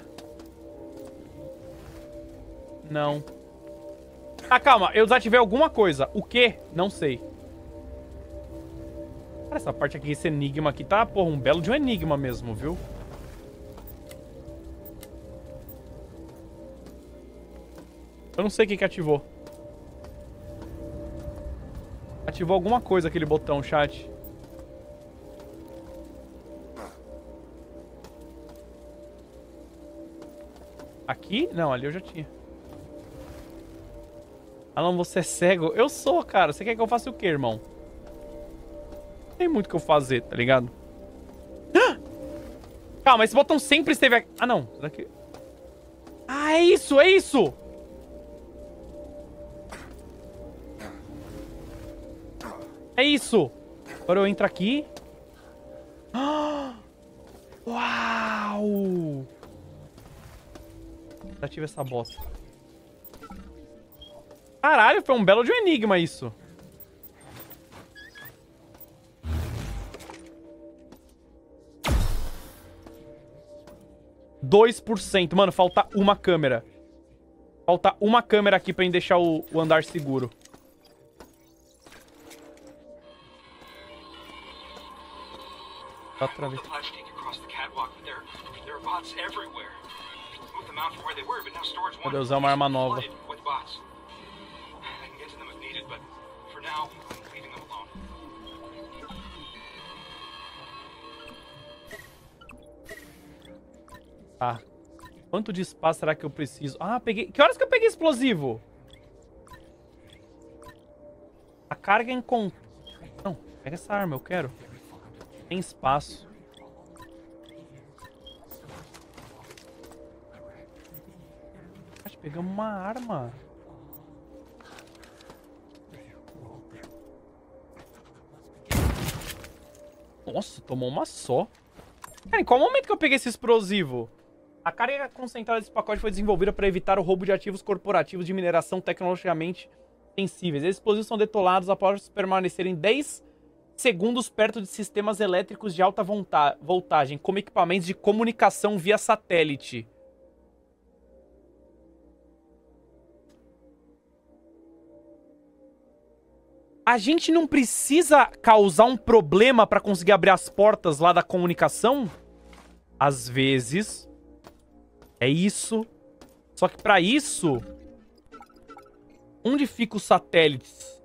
Não. Ah, calma. Eu desativei alguma coisa. O quê? Não sei. Cara, essa parte aqui, esse enigma aqui tá, porra, um belo de um enigma mesmo, viu? Eu não sei o que que ativou. Ativou alguma coisa aquele botão, chat. Aqui? Não, ali eu já tinha. Alan, você é cego? Eu sou, cara. Você quer que eu faça o quê, irmão? Não tem muito o que eu fazer, tá ligado? Ah! Calma, esse botão sempre esteve aqui. Ah, não. Daqui... Ah, é isso, é isso! É isso! Agora eu entro aqui. Ah! Uau! Ativa essa bosta. Caralho, foi um belo de um enigma isso. dois por cento. Mano, falta uma câmera. Falta uma câmera aqui pra gente deixar o, o andar seguro. Outra vez. Meu Deus, é uma arma nova. Tá. Quanto de espaço será que eu preciso? Ah, peguei... Que horas que eu peguei explosivo? A carga em con... Não, pega essa arma, eu quero. Tem espaço. Acho que pegamos uma arma. Nossa, tomou uma só. Cara, em qual momento que eu peguei esse explosivo? A carga concentrada desse pacote foi desenvolvida para evitar o roubo de ativos corporativos de mineração tecnologicamente sensíveis. Esses explosivos são detonados após permanecerem dez segundos perto de sistemas elétricos de alta voltagem, como equipamentos de comunicação via satélite. A gente não precisa causar um problema para conseguir abrir as portas lá da comunicação? Às vezes... É isso. Só que pra isso... Onde ficam os satélites?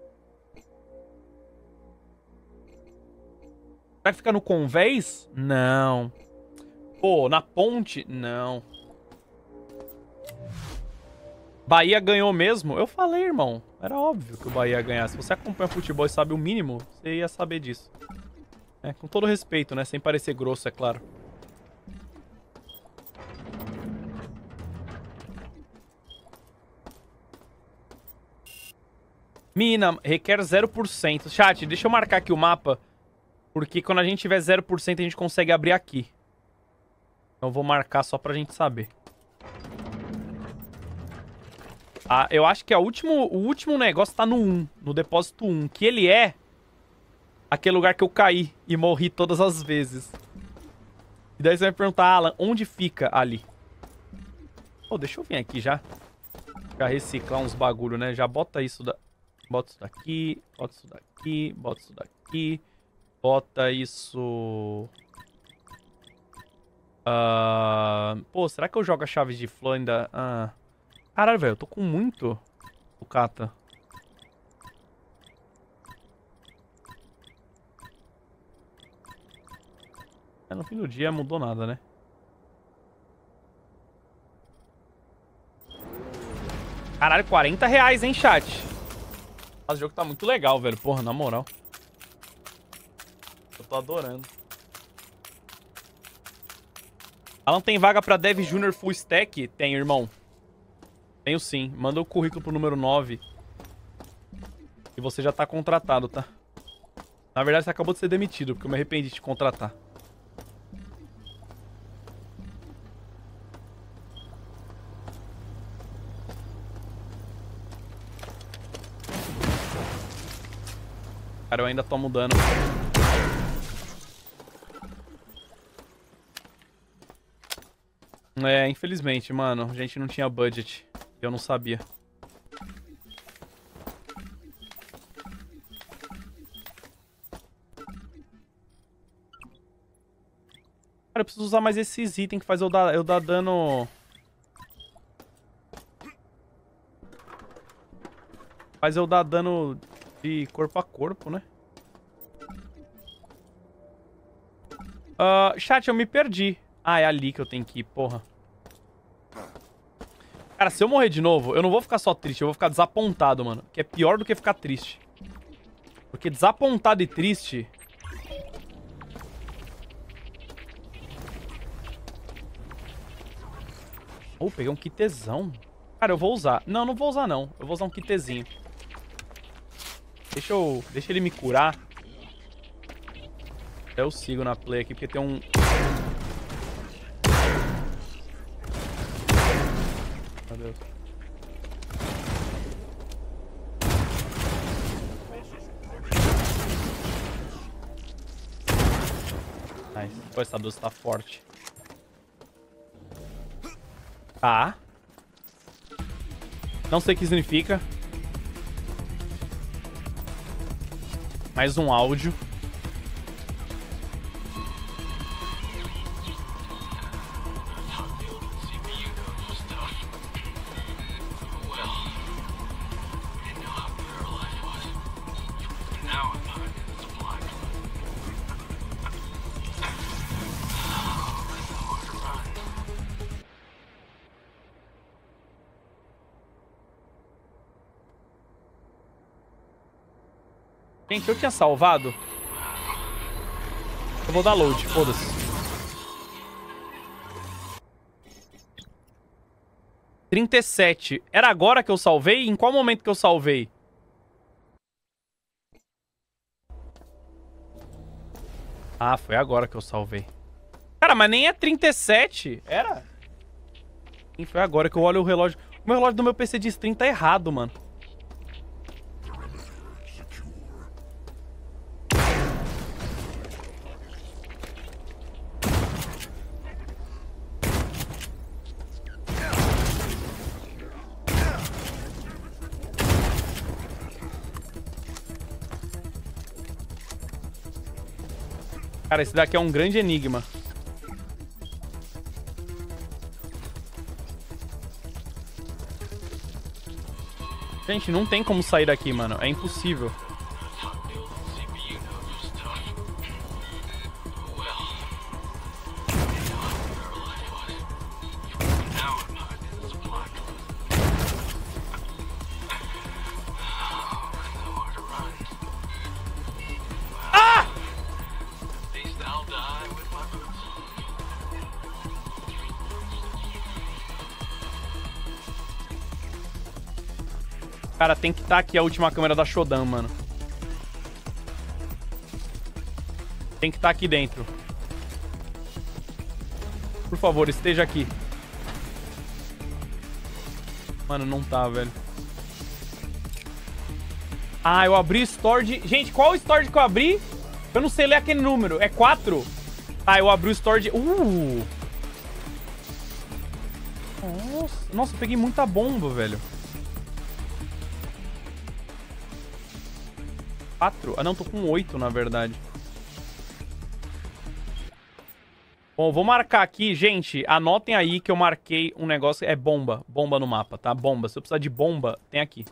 Será que fica no convés? Não. Pô, na ponte? Não. Bahia ganhou mesmo? Eu falei, irmão. Era óbvio que o Bahia ia ganhar. Se você acompanha futebol e sabe o mínimo, você ia saber disso. É, com todo respeito, né? Sem parecer grosso, é claro. Mina, requer zero por cento. Chat, deixa eu marcar aqui o mapa. Porque quando a gente tiver zero por cento, a gente consegue abrir aqui. Então eu vou marcar só pra gente saber. Ah, eu acho que a último, o último negócio tá no um. No depósito um. Que ele é... aquele lugar que eu caí e morri todas as vezes. E daí você vai perguntar, Alan, onde fica ali? Pô, deixa eu vir aqui já. Já reciclar uns bagulho, né? Já bota isso da... Bota isso daqui, bota isso daqui, bota isso daqui, bota isso... Uh... Pô, será que eu jogo a chave de flor ainda? Ah. Caralho, velho, eu tô com muito sucata. É, no fim do dia mudou nada, né? Caralho, quarenta reais, hein, chat? O jogo tá muito legal, velho. Porra, na moral. Eu tô adorando. Alan, tem vaga pra Dev Junior Full Stack? Tem, irmão. Tenho sim. Manda o currículo pro número nove. E você já tá contratado, tá? Na verdade, você acabou de ser demitido, porque eu me arrependi de te contratar. Cara, eu ainda tô mudando. É, infelizmente, mano. A gente não tinha budget. Eu não sabia. Cara, eu preciso usar mais esses itens que faz eu dar, eu dar dano... Faz eu dar dano de corpo a corpo, né? Uh, chat, eu me perdi. Ah, é ali que eu tenho que ir, porra. Cara, se eu morrer de novo, eu não vou ficar só triste, eu vou ficar desapontado, mano. Que é pior do que ficar triste. Porque desapontado e triste... Oh, peguei um kitzão. Cara, eu vou usar. Não, não vou usar, não. Eu vou usar um kitzinho. Deixa eu... Deixa ele me curar. Até eu sigo na play aqui, porque tem um... Meu Deus. Nice. Pô, essa doce tá forte. Tá. Não sei o que significa. Mais um áudio. Gente, eu tinha salvado. Eu vou dar load, foda-se. trinta e sete. Era agora que eu salvei? Em qual momento que eu salvei? Ah, foi agora que eu salvei. Cara, mas nem é trinta e sete. Era? Sim, foi agora que eu olho o relógio. O meu relógio do meu P C diz trinta errado, mano. Cara, esse daqui é um grande enigma. Gente, não tem como sair daqui, mano. É impossível. Cara, tem que estar aqui a última câmera da Shodan, mano. Tem que estar aqui dentro. Por favor, esteja aqui. Mano, não tá, velho. Ah, eu abri o storage... Gente, qual o storage que eu abri? Eu não sei ler aquele número. É quatro? Ah, eu abri o storage... Uh! Nossa, nossa, eu peguei muita bomba, velho. quatro? Ah, não, tô com oito, na verdade. Bom, vou marcar aqui, gente. Anotem aí que eu marquei um negócio. É bomba. Bomba no mapa, tá? Bomba. Se eu precisar de bomba, tem aqui.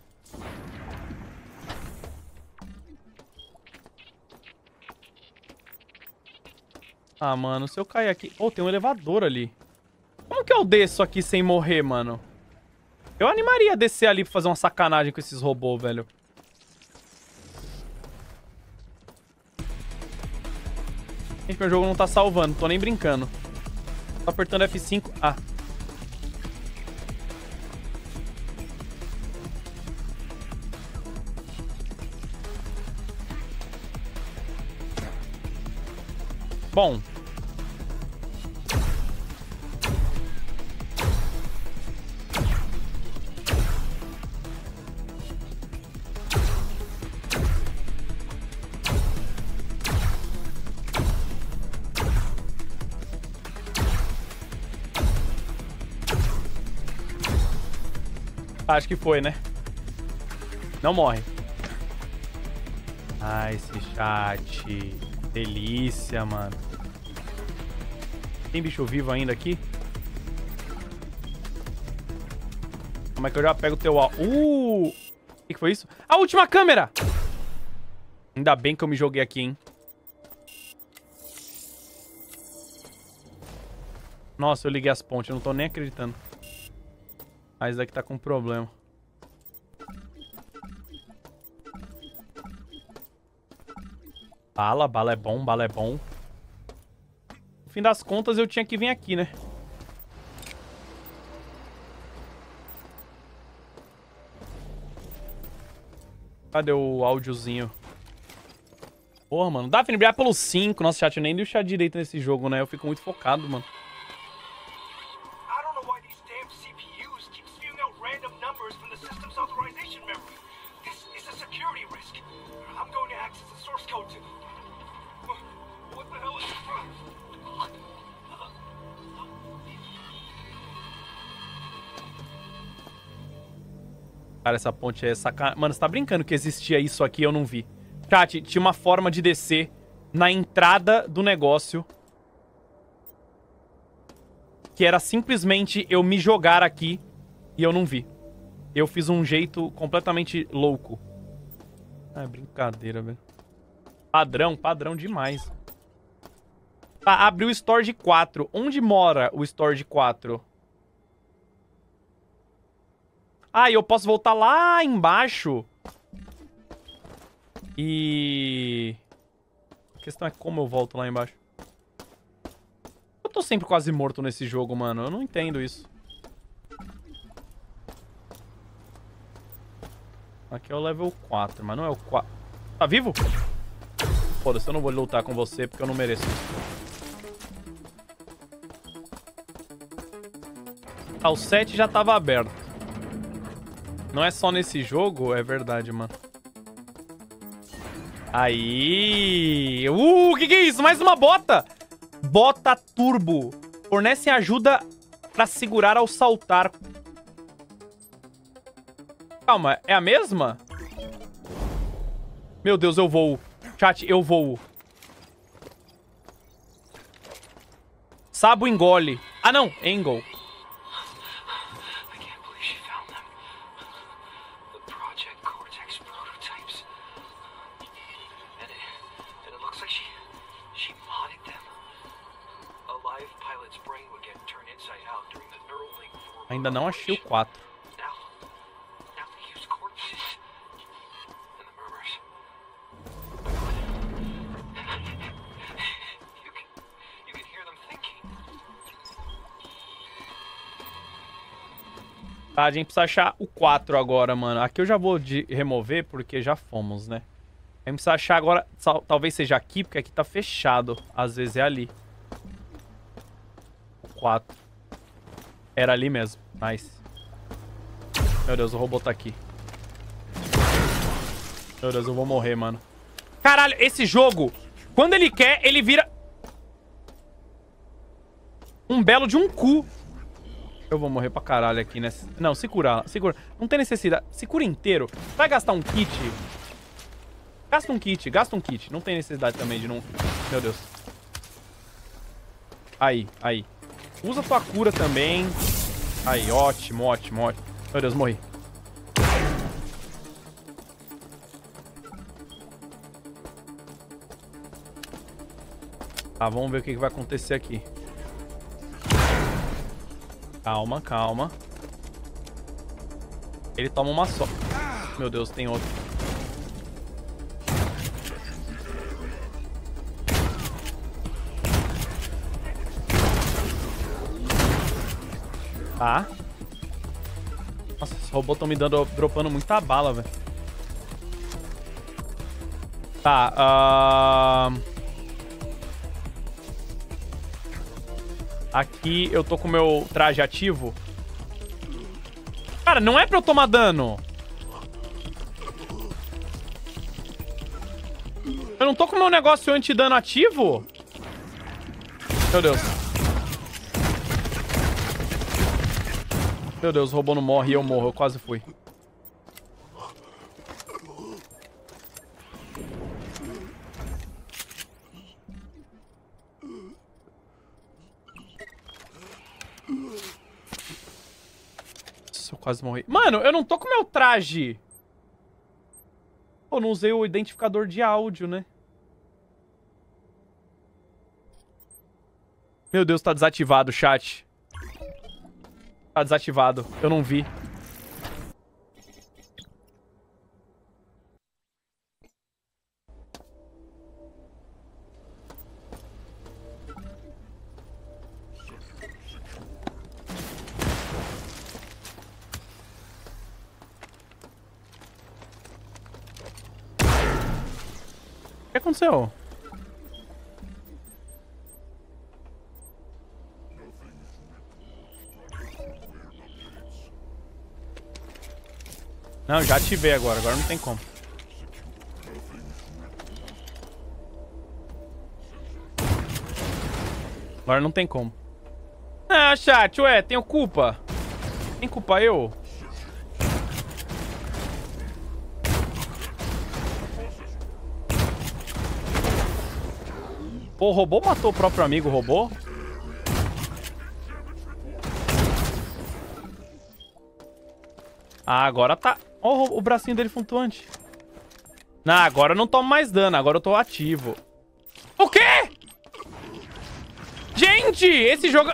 Ah, mano, se eu cair aqui... Oh, tem um elevador ali. Como que eu desço aqui sem morrer, mano? Eu animaria a descer ali pra fazer uma sacanagem com esses robôs, velho. Gente, meu jogo não tá salvando, tô nem brincando. Tô apertando F cinco. Ah. Bom. Acho que foi, né? Não morre. Ah, esse chat. Delícia, mano. Tem bicho vivo ainda aqui? Como é que eu já pego o teu... Uh! O que, que foi isso? A última câmera! Ainda bem que eu me joguei aqui, hein? Nossa, eu liguei as pontes. Eu não tô nem acreditando. Ah, esse daqui tá com problema. Bala, bala é bom, bala é bom. No fim das contas, eu tinha que vir aqui, né? Cadê o áudiozinho? Porra, mano. Dá pra brilhar pelo cinco. Nossa, chat, eu nem dei o chat direito nesse jogo, né? Eu fico muito focado, mano. Cara, essa ponte é sacanagem. Mano, você tá brincando que existia isso aqui e eu não vi. Chat, tinha uma forma de descer na entrada do negócio. Que era simplesmente eu me jogar aqui e eu não vi. Eu fiz um jeito completamente louco. Ah, é brincadeira, velho. Padrão, padrão demais. Tá, abriu o store de quatro. Onde mora o store de quatro? Ah, e eu posso voltar lá embaixo. E... A questão é como eu volto lá embaixo. Eu tô sempre quase morto nesse jogo, mano. Eu não entendo isso. Aqui é o level quatro, mas não é o quatro. Tá vivo? Foda-se, eu não vou lutar com você porque eu não mereço. Ah, o sete já tava aberto. Não é só nesse jogo? É verdade, mano. Aí... Uh, que que é isso? Mais uma bota! Bota turbo. Fornecem ajuda pra segurar ao saltar. Calma, é a mesma? Meu Deus, eu voo. Chat, eu voo. Sabo engole. Ah, não. Angle. Ainda não achei o quatro. Tá, a gente precisa achar o quatro agora, mano. Aqui eu já vou de remover porque já fomos, né? A gente precisa achar agora... Talvez seja aqui, porque aqui tá fechado. Às vezes é ali. O quatro. Era ali mesmo. Nice. Meu Deus, o robô tá aqui. Meu Deus, eu vou morrer, mano. Caralho, esse jogo, quando ele quer, ele vira... um belo de um cu. Eu vou morrer pra caralho aqui, né? Não, se curar, se cura. Não tem necessidade. Se cura inteiro. Vai gastar um kit? Gasta um kit, gasta um kit. Não tem necessidade também de não... Meu Deus. Aí, aí. Usa tua cura também. Aí, ótimo, ótimo, ótimo. Meu Deus, morri. Tá, vamos ver o que vai acontecer aqui. Calma, calma. Ele toma uma só. Meu Deus, tem outro. Tá. Nossa, esses robôs estão me dando, dropando muita bala, velho. Tá, uh... aqui eu tô com o meu traje ativo. Cara, não é pra eu tomar dano. Eu não tô com o meu negócio anti-dano ativo? Meu Deus. Meu Deus, o robô não morre e eu morro. Eu quase fui. Eu quase morri. Mano, eu não tô com meu traje. Pô, não usei o identificador de áudio, né? Meu Deus, tá desativado o chat. Tá desativado. Eu não vi. O que aconteceu? Não, já ativei agora. Agora não tem como. Agora não tem como. Ah, chat, ué, tenho culpa. Tem culpa eu? O robô matou o próprio amigo, o robô? Ah, agora tá... Ó, o bracinho dele flutuante. Não, agora eu não tomo mais dano. Agora eu tô ativo. O quê? Gente, esse jogo...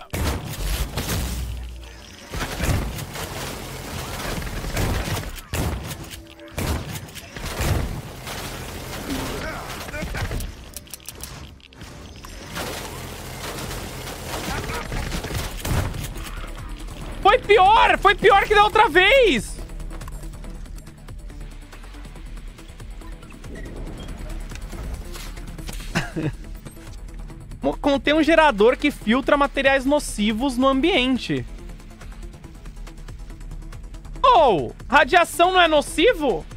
Foi pior! Foi pior que da outra vez! Contém um gerador que filtra materiais nocivos no ambiente. Oh! Radiação não é nocivo?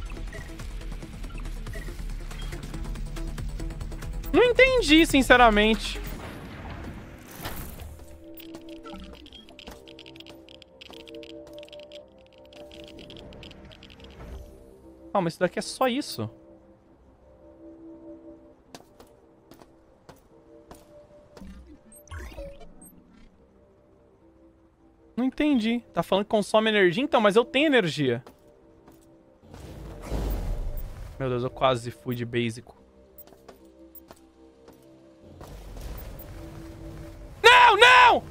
Não entendi, sinceramente. Ah, mas isso daqui é só isso. Não entendi. Tá falando que consome energia? Então, mas eu tenho energia. Meu Deus, eu quase fui de básico. Não, não!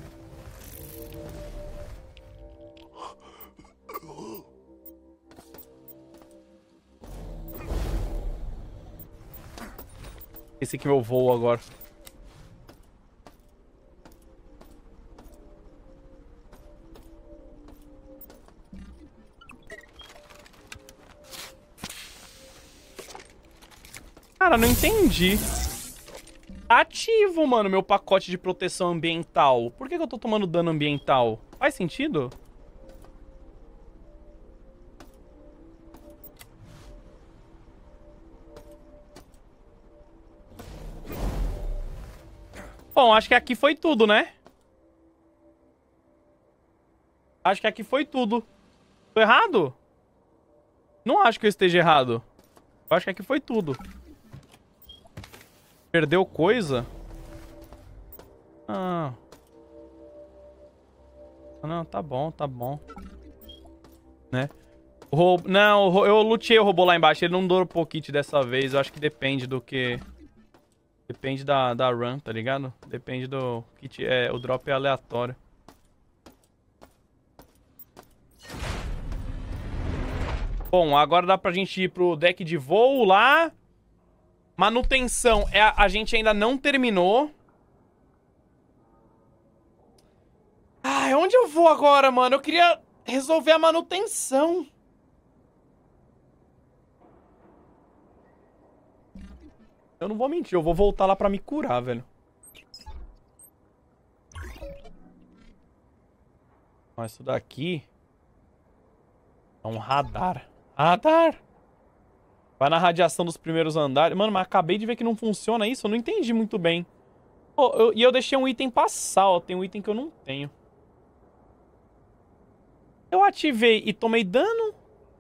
Esse aqui é meu voo agora. Cara, não entendi. Ativo, mano, meu pacote de proteção ambiental. Por que que eu tô tomando dano ambiental? Faz sentido? Bom, acho que aqui foi tudo, né? Acho que aqui foi tudo. Tô errado? Não acho que eu esteja errado. Eu acho que aqui foi tudo. Perdeu coisa? Ah. Não, tá bom, tá bom. Né? O ro... Não, eu luteei o robô lá embaixo. Ele não dropou kit dessa vez. Eu acho que depende do que... Depende da, da run, tá ligado? Depende do kit. É, o drop é aleatório. Bom, agora dá pra gente ir pro deck de voo lá. Manutenção. É, a, a gente ainda não terminou. Ah, onde eu vou agora, mano? Eu queria resolver a manutenção. Eu não vou mentir, eu vou voltar lá pra me curar, velho. Ó, isso daqui é um radar. Radar! Vai na radiação dos primeiros andares. Mano, mas acabei de ver que não funciona isso. Eu não entendi muito bem. Oh, eu, e eu deixei um item passar, ó. Tem um item que eu não tenho. Eu ativei e tomei dano?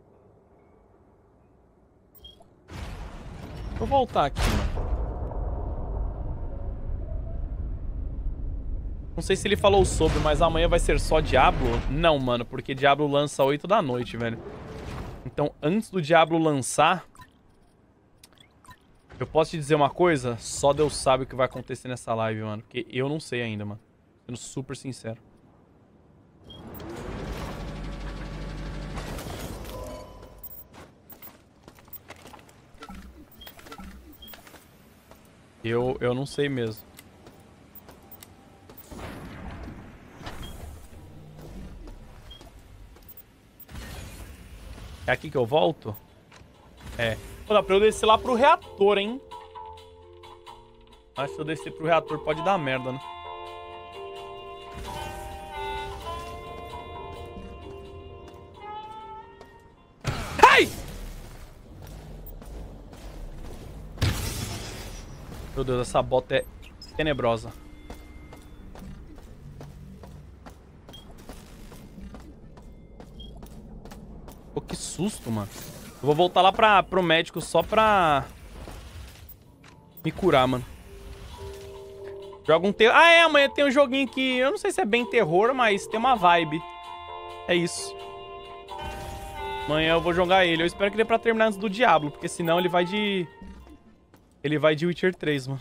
Vou voltar aqui, mano. Não sei se ele falou sobre, mas amanhã vai ser só Diablo? Não, mano, porque Diablo lança oito da noite, velho. Então, antes do Diablo lançar... Eu posso te dizer uma coisa? Só Deus sabe o que vai acontecer nessa live, mano. Porque eu não sei ainda, mano. Sendo super sincero. Eu, eu não sei mesmo. É aqui que eu volto? É. Pô, dá pra eu descer lá pro reator, hein? Mas se eu descer pro reator pode dar merda, né? Ai! Meu Deus, essa bota é tenebrosa. Pô, que susto, mano. Eu vou voltar lá pra, pro médico só pra me curar, mano. Joga um terror. Ah, é, amanhã tem um joguinho que eu não sei se é bem terror, mas tem uma vibe. É isso. Amanhã eu vou jogar ele. Eu espero que dê pra terminar antes do Diablo, porque senão ele vai de... Ele vai de Witcher três, mano.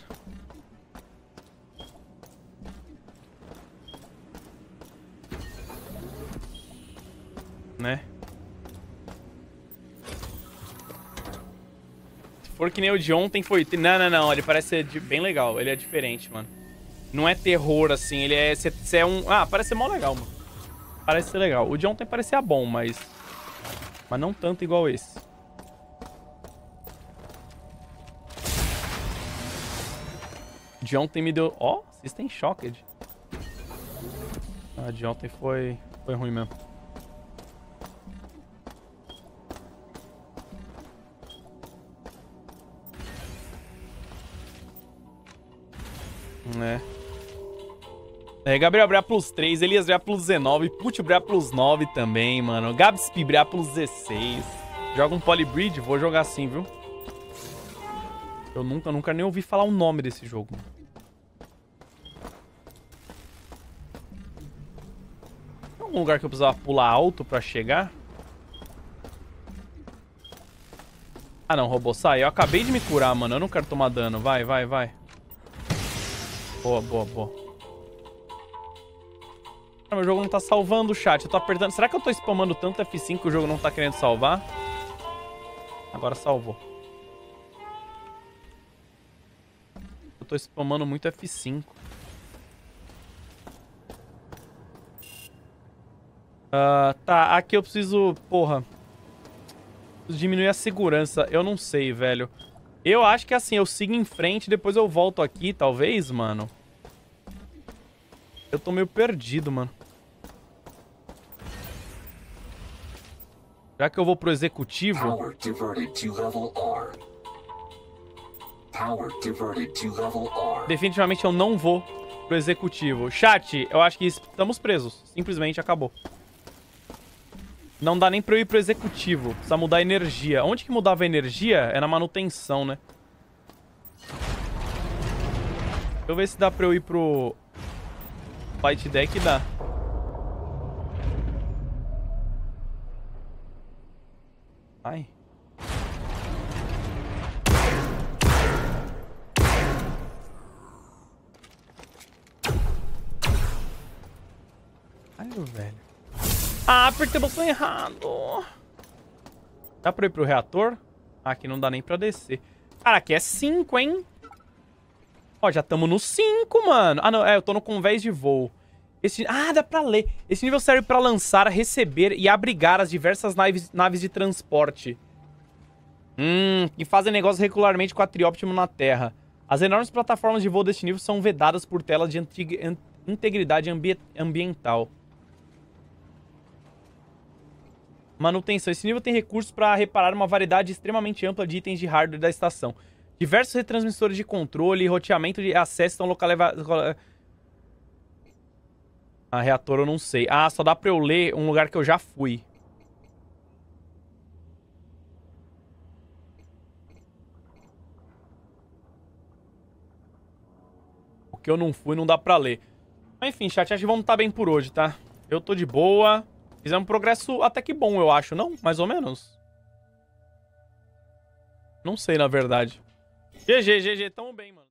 Né? Se for que nem o de ontem, foi... Não, não, não. Ele parece ser de... bem legal. Ele é diferente, mano. Não é terror, assim. Ele é... Você é um... Ah, parece ser mó legal, mano. Parece ser legal. O de ontem parecia bom, mas... Mas não tanto igual esse. O de ontem me deu... Ó, oh, System Shocked. Ah, de ontem foi... Foi ruim mesmo. É. É, Gabriel Brea plus três, Elias Brea plus dezenove, Put Brea plus nove também, mano. Gabspi Brea plus dezesseis. Joga um Polybridge? Vou jogar sim, viu? Eu nunca, nunca nem ouvi falar o nome desse jogo. Tem algum lugar que eu precisava pular alto pra chegar? Ah não, robô, sai. Eu acabei de me curar, mano. Eu não quero tomar dano. Vai, vai, vai. Boa, boa, boa. Ah, meu jogo não tá salvando o chat. Eu tô apertando... Será que eu tô spamando tanto F cinco que o jogo não tá querendo salvar? Agora salvou. Eu tô spamando muito F cinco. Uh, tá, aqui eu preciso... Porra. Preciso diminuir a segurança. Eu não sei, velho. Eu acho que assim, eu sigo em frente, depois eu volto aqui, talvez, mano. Eu tô meio perdido, mano. Já que eu vou pro executivo... Power diverted to level R. Power diverted to level R. Definitivamente eu não vou pro executivo. Chat, eu acho que estamos presos. Simplesmente acabou. Não dá nem pra eu ir pro executivo. Precisa mudar a energia. Onde que mudava a energia? É na manutenção, né? Deixa eu ver se dá pra eu ir pro... Fight Deck. Dá. Ai. Ai, velho. Ah, apertei o botão errado. Dá pra ir pro reator? Ah, aqui não dá nem pra descer. Cara, aqui é cinco, hein? Ó, já estamos no cinco, mano. Ah, não, é, eu tô no convés de voo. Esse... Ah, dá pra ler. Esse nível serve pra lançar, receber e abrigar as diversas naves, naves de transporte. Hum, que fazem negócios regularmente com a Trioptimo na Terra. As enormes plataformas de voo deste nível são vedadas por telas de antig... integridade ambi... ambiental. Manutenção. Esse nível tem recursos para reparar uma variedade extremamente ampla de itens de hardware da estação. Diversos retransmissores de controle e roteamento de acesso estão localizados... A reator eu não sei. Ah, só dá pra eu ler um lugar que eu já fui. O que eu não fui não dá pra ler. Mas enfim, chat, acho que vamos estar bem por hoje, tá? Eu tô de boa. Fizemos um progresso até que bom, eu acho, não? Mais ou menos. Não sei, na verdade. G G, G G, tamo bem, mano.